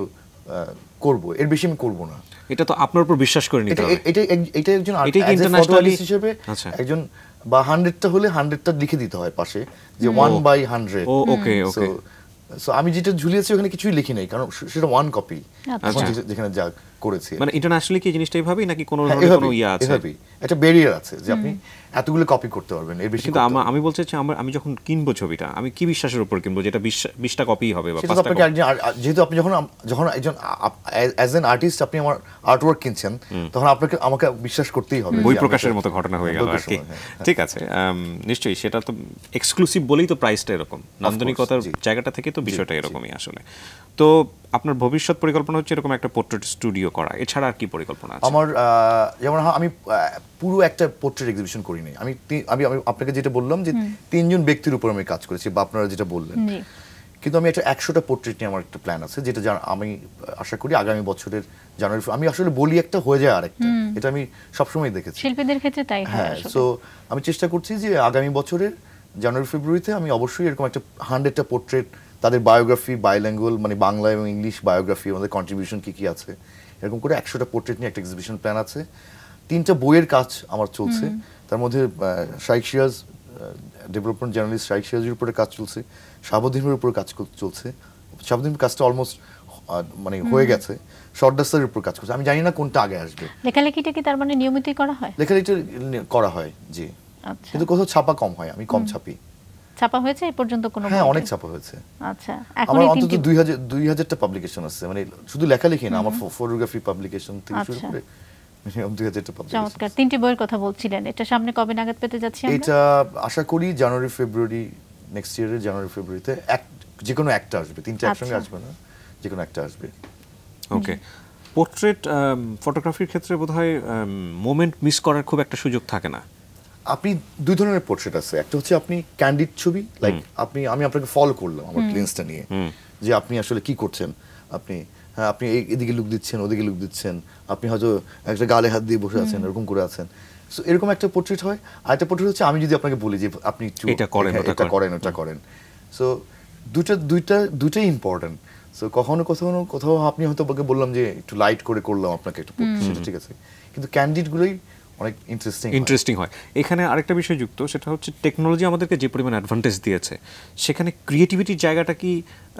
করব, এর বেশি আমি করব না। এটা তো আপনার উপর বিশ্বাস করে নিতে হবে। এটা এটা একজন আর্টিস্ট হিসেবে একজন বা হান্ড্রেডটা হলে হান্ড্রেডটা লিখে দিতে হয় পাশে যে one by hundred. Okay okay. So আমি যেটা ঝুলিয়েছি ওখানে কিছুই লিখি নাই, কারণ সেটা ওয়ান কপি যেখানে যা করেছি। মানে ইন্টারন্যাশনালি কি জিনিসটা এইভাবেই নাকি কোনো ধরনের কোনো ইয়া আছে? এভাবেই একটা ব্যারিয়ার আছে যে আপনি এতগুলো কপি করতে পারবেন, এর বেশি। কিন্তু আমি বলতে চাই আমি যখন কিনবো ছবিটা আমি কি বিশ্বাসের উপর কিনবো যেটা বিশটা কপি হবে বা পাঁচটা কপি? যেহেতু আপনি যখন যখন একজন অ্যাজ এন আর্টিস্ট আপনি আমার আর্টওয়ার্ক কিনছেন, তখন আপনাকে আমাকে বিশ্বাস করতেই হবে। বই প্রকাশের মতো ঘটনা হয়ে গেল আর কি। ঠিক আছে, নিশ্চয়ই সেটা তো এক্সক্লুসিভ বলেই তো প্রাইসটা এরকম, নান্দনিকতার জায়গাটা থেকে তো বিষয়টা এরকমই আসলে। তো আপনার ভবিষ্যৎ পরিকল্পনা হচ্ছে এরকম একটা পোর্ট্রেট স্টুডিও করা, এছাড়া আর কি পরিকল্পনা আছে? আমার যেমন আমি পুরো একটা পোর্ট্রেট এক্সিবিশন করিনি। আমি আমি আমি আপনাকে যেটা বললাম যে তিনজন ব্যক্তির উপর আমি কাজ করেছি, বা আপনারা যেটা বললেন, কিন্তু আমি একটা একশোটা পোর্ট্রেট নিয়ে আমার একটা প্ল্যান আছে, যেটা আমি আশা করি আগামী বছরের জানুয়ারি। আমি আসলে বলি একটা হয়ে যায় আরেকটা, এটা আমি সবসময় দেখেছি শিল্পীদের ক্ষেত্রে তাই হয়। হ্যাঁ, সো আমি চেষ্টা করছি যে আগামী বছরের জানুয়ারি ফেব্রুয়ারিতে আমি অবশ্যই এরকম একটা হান্ড্রেডটা পোর্ট্রেট, তাদের বায়োগ্রাফি, বাইল্যাঙ্গুয়াল মানে বাংলা এবং ইংলিশ বায়োগ্রাফি, আমাদের কন্ট্রিবিউশন কী কী আছে, এরকম করে একশোটা পোর্ট্রেট নিয়ে একটা এক্সিবিশন প্ল্যান আছে। তিনটা বইয়ের কাজ আমার চলছে, তার মধ্যে শাইখ সিরাজ, ডেভেলপমেন্ট জার্নালিস্ট শাইখ সিরাজের উপরে কাজ চলছে, শাহাবুদ্দিনের উপরে কাজ চলছে। শাহাবুদ্দিনের কাজটা অলমোস্ট মানে হয়ে গেছে, শর্টডাস্টারের উপর কাজ করছে। আমি জানি না কোনটা আগে আসবে। লেখালেখিটা কি তার মানে নিয়মিতই করা হয়? লেখালেখিটা করা হয়, জি, কিন্তু কোথাও ছাপা কম হয়, আমি কম ছাপি। ছাপা হয়েছে এই পর্যন্ত কোনো? হ্যাঁ, অনেক ছাপা হয়েছে। আচ্ছা, আমার অন্তত দুই হাজার দুই হাজারটা পাবলিকেশন আছে, মানে শুধু লেখালেখি না, আমার ফটোগ্রাফি পাবলিকেশন থেকে শুরু করে মিনিমাম দুই হাজারটা পাবলিকেশন। চমৎকার। তিনটি বইয়ের কথা বলছিলেন, এটা সামনে কবে নাগাদ পেতে যাচ্ছি আমরা? এটা আশা করি জানুয়ারি ফেব্রুয়ারি, নেক্সট ইয়ারের জানুয়ারি ফেব্রুয়ারিতে এক যে কোনো একটা আসবে, তিনটা একসঙ্গে আসবে না, যে কোনো একটা আসবে। ওকে। পোর্ট্রেট ফটোগ্রাফির ক্ষেত্রে বোধহয় মোমেন্ট মিস করার খুব একটা সুযোগ থাকে না। আপনি দুই ধরনের পোর্ট্রেট আছে, একটা হচ্ছে আপনি ক্যান্ডিড ছবি, লাইক আপনি আমি আপনাকে ফলো করলাম আমার লেন্সটা নিয়ে, যে আপনি আসলে কি করছেন, আপনি হ্যাঁ আপনি এদিকে লুক দিচ্ছেন, ওদিকে লুক দিচ্ছেন, আপনি হয়তো একটা গালে হাত দিয়ে বসে আছেন, এরকম করে আছেন। সো এরকম একটা পোর্ট্রেট হয়। আর একটা পোর্ট্রেট হচ্ছে আমি যদি আপনাকে বলি যে আপনি এটা করেন, এটা করেন, ওটা করেন। সো দুইটা দুইটা দুইটাই ইম্পর্টেন্ট। সো কখনো কখনো কোথাও আপনি হয়তো বললাম যে একটু লাইট করে করলাম আপনাকে একটু পোর্ট্রেট, সেটা ঠিক আছে, কিন্তু ক্যান্ডিডগুলোই অনেক ইন্টারেস্টিং ইন্টারেস্টিং হয়। এখানে আরেকটা বিষয় যুক্ত, সেটা হচ্ছে টেকনোলজি আমাদেরকে যে পরিমাণ অ্যাডভান্টেজ দিয়েছে, সেখানে ক্রিয়েটিভিটির জায়গাটা কি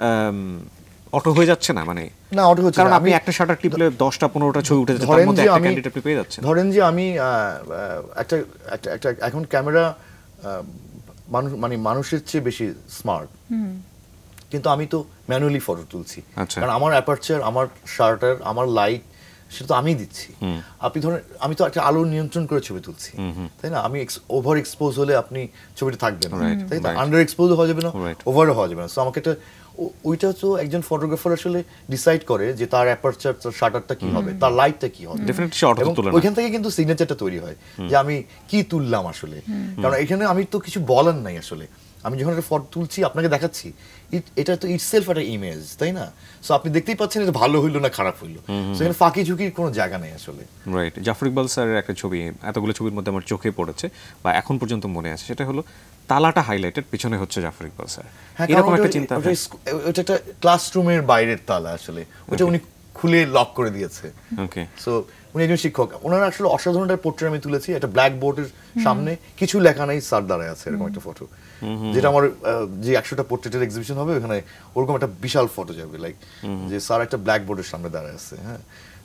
অটো হয়ে যাচ্ছে না? মানে না, অটো হচ্ছে, কারণ আপনি একটা শাটার টিপলে দশটা পনেরোটা ছবি উঠে যাচ্ছে, তার মধ্যে একটা ক্যান্ডিডেট আপনি পেয়ে যাচ্ছেন। ধরেন যে আমি একটা একটা এখন ক্যামেরা মানুষ মানে মানুষের চেয়ে বেশি স্মার্ট, কিন্তু আমি তো ম্যানুয়ালি ফটো তুলছি, কারণ আমার অ্যাপারচার, আমার শাটার, আমার লাইট সেটা তো আমিই দিচ্ছি। আপনি ধরেন আমি তো একটা আলো নিয়ন্ত্রণ করে ছবি তুলছি, তাই না? আমি ওভার এক্সপোজ হলে আপনি ছবিটা থাকবে না, তাই না? আন্ডার এক্সপোজ হওয়া যাবে না, ওভারও হওয়া যাবে না। সো আমাকে একটা ওইটা তো একজন ফটোগ্রাফার আসলে ডিসাইড করে যে তার অ্যাপারচার, তার শাটারটা কি হবে, তার লাইটটা কি হবে, এবং ওইখান থেকে কিন্তু সিগনেচারটা তৈরি হয় যে আমি কি তুললাম আসলে। কারণ এখানে আমি তো কিছু বলার নাই আসলে, আমি যখন একটা ফটো তুলছি আপনাকে দেখাচ্ছি, এটা তো ইটসেলফ একটা ইমেজ, তাই না? সো আপনি দেখতেই পাচ্ছেন এটা ভালো হইলো না খারাপ হইলো, সেখানে ফাঁকি ঝুঁকির কোনো জায়গা নেই আসলে। রাইট। জাফর ইকবাল স্যারের একটা ছবি এতগুলো ছবির মধ্যে আমার চোখে পড়েছে বা এখন পর্যন্ত মনে আছে, সেটা হলো তালাটা হাইলাইটেড, পিছনে হচ্ছে জাফর ইকবাল স্যার। এরকম একটা চিন্তা, ওটা একটা ক্লাসরুমের বাইরের তালা আসলে, ওটা উনি খুলে লক করে দিয়েছে। ওকে। সো উনি একজন শিক্ষক, ওনার আসলে অসাধারণ একটা পোর্ট্রেট আমি তুলেছি, একটা ব্ল্যাক বোর্ডের সামনে কিছু লেখা নাই, স্যার দাঁড়ায় আছে, এরকম একটা ফটো, যেটা আমার যে একশোটা পোর্ট্রেটের এক্সিবিশন হবে ওখানে ওরকম একটা বিশাল ফটো যাবে, লাইক যে স্যার একটা ব্ল্যাক বোর্ডের সামনে দাঁড়ায় আছে। হ্যাঁ,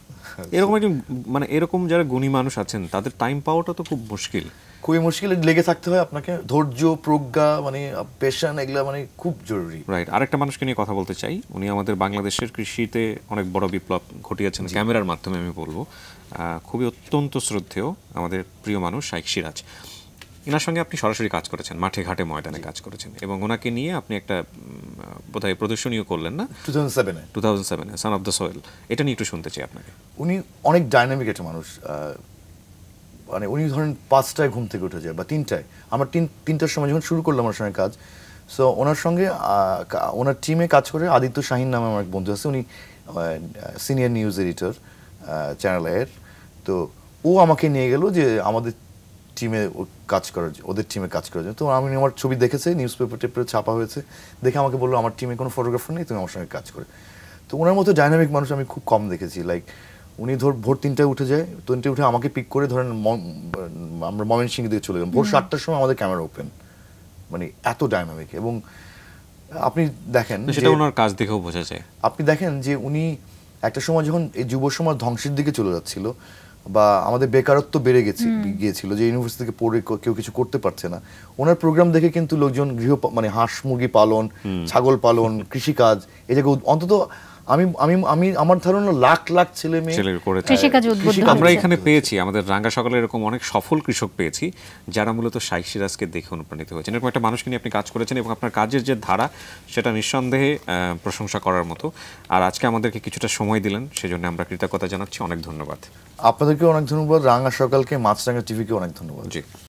এরকম একজন মানে এরকম যারা গুণী মানুষ আছেন তাদের টাইম পাওয়াটা তো খুব মুশকিল। খুবই মুশকিল, লেগে থাকতে হয় আপনাকে, ধৈর্য, প্রজ্ঞা, মানে পেশন, এগুলা মানে খুব জরুরি। রাইট। আরেকটা মানুষকে নিয়ে কথা বলতে চাই, উনি আমাদের বাংলাদেশের কৃষিতে অনেক বড় বিপ্লব ঘটিয়েছেন ক্যামেরার মাধ্যমে, আমি বলবো খুবই অত্যন্ত শ্রদ্ধেয় আমাদের প্রিয় মানুষ শাইখ সিরাজ। এনার সঙ্গে আপনি সরাসরি কাজ করেছেন, মাঠে ঘাটে ময়দানে কাজ করেছেন, এবং ওনাকে নিয়ে আপনি একটা বোধহয় প্রদর্শনীও করলেন না টু থাউজেন্ড সেভেনে টু থাউজেন্ড সেভেনে সান অফ দ্য সোয়েল। এটা নিয়ে একটু শুনতে চাই আপনাকে। উনি অনেক ডাইনামিক একটা মানুষ, মানে উনি ধরেন পাঁচটায় ঘুম থেকে উঠে যায় বা তিনটায়, আমার তিন তিনটার সময় যখন শুরু করলাম ওনার সঙ্গে কাজ, সো ওনার সঙ্গে ওনার টিমে কাজ করে আদিত্য শাহিন নামে আমার এক বন্ধু আছে, উনি সিনিয়র নিউজ এডিটর চ্যানেল এর। তো ও আমাকে নিয়ে গেল যে আমাদের টিমে কাজ করার, ওদের টিমে কাজ করার জন্য। তো আমি আমার ছবি দেখেছে, নিউজ পেপার টেপারে ছাপা হয়েছে, দেখে আমাকে বললো আমার টিমে কোনো ফটোগ্রাফার নেই, তুমি আমার সঙ্গে কাজ করে। তো ওনার মতো ডাইনামিক মানুষ আমি খুব কম দেখেছি। লাইক উনি ধর ভোর তিনটায় উঠে যায়, তিনটে উঠে আমাকে পিক করে ধরেন আমরা ময়মনসিংহ দিকে চলে গেলাম, ভোর সাতটার সময় আমাদের ক্যামেরা ওপেন, মানে এত ডাইনামিক। এবং আপনি দেখেন সেটা ওনার কাজ দেখেও বোঝা যায়, আপনি দেখেন যে উনি একটা সময় যখন এই যুব সমাজ ধ্বংসের দিকে চলে যাচ্ছিল বা আমাদের বেকারত্ব বেড়ে গেছে গিয়েছিল, যে ইউনিভার্সিটি থেকে পড়ে কেউ কিছু করতে পারছে না, ওনার প্রোগ্রাম দেখে কিন্তু লোকজন গৃহ মানে হাঁস মুরগি পালন, ছাগল পালন, কৃষিকাজ, এই জায়গায় অন্তত আমি আমি আমি আমার ধারণা লাখ লাখ ছেলে মেয়ে কৃষিকাজ উদ্বুদ্ধ। আমরা এখানে পেয়েছি আমাদের রাঙ্গা সকালে এরকম অনেক সফল কৃষক পেয়েছি যারা মূলত শাইখ সিরাজকে দেখে অনুপ্রাণিত হয়েছেন। এরকম একটা মানুষকে নিয়ে আপনি কাজ করেছেন এবং আপনার কাজের যে ধারা সেটা নিঃসন্দেহে প্রশংসা করার মতো। আর আজকে আমাদেরকে কিছুটা সময় দিলেন, সেজন্য আমরা কৃতজ্ঞতা জানাচ্ছি, অনেক ধন্যবাদ। আপনাদেরকে অনেক ধন্যবাদ, রাঙ্গা সকালকে, মাছরাঙ্গা টিভিকে অনেক ধন্যবাদ। জি।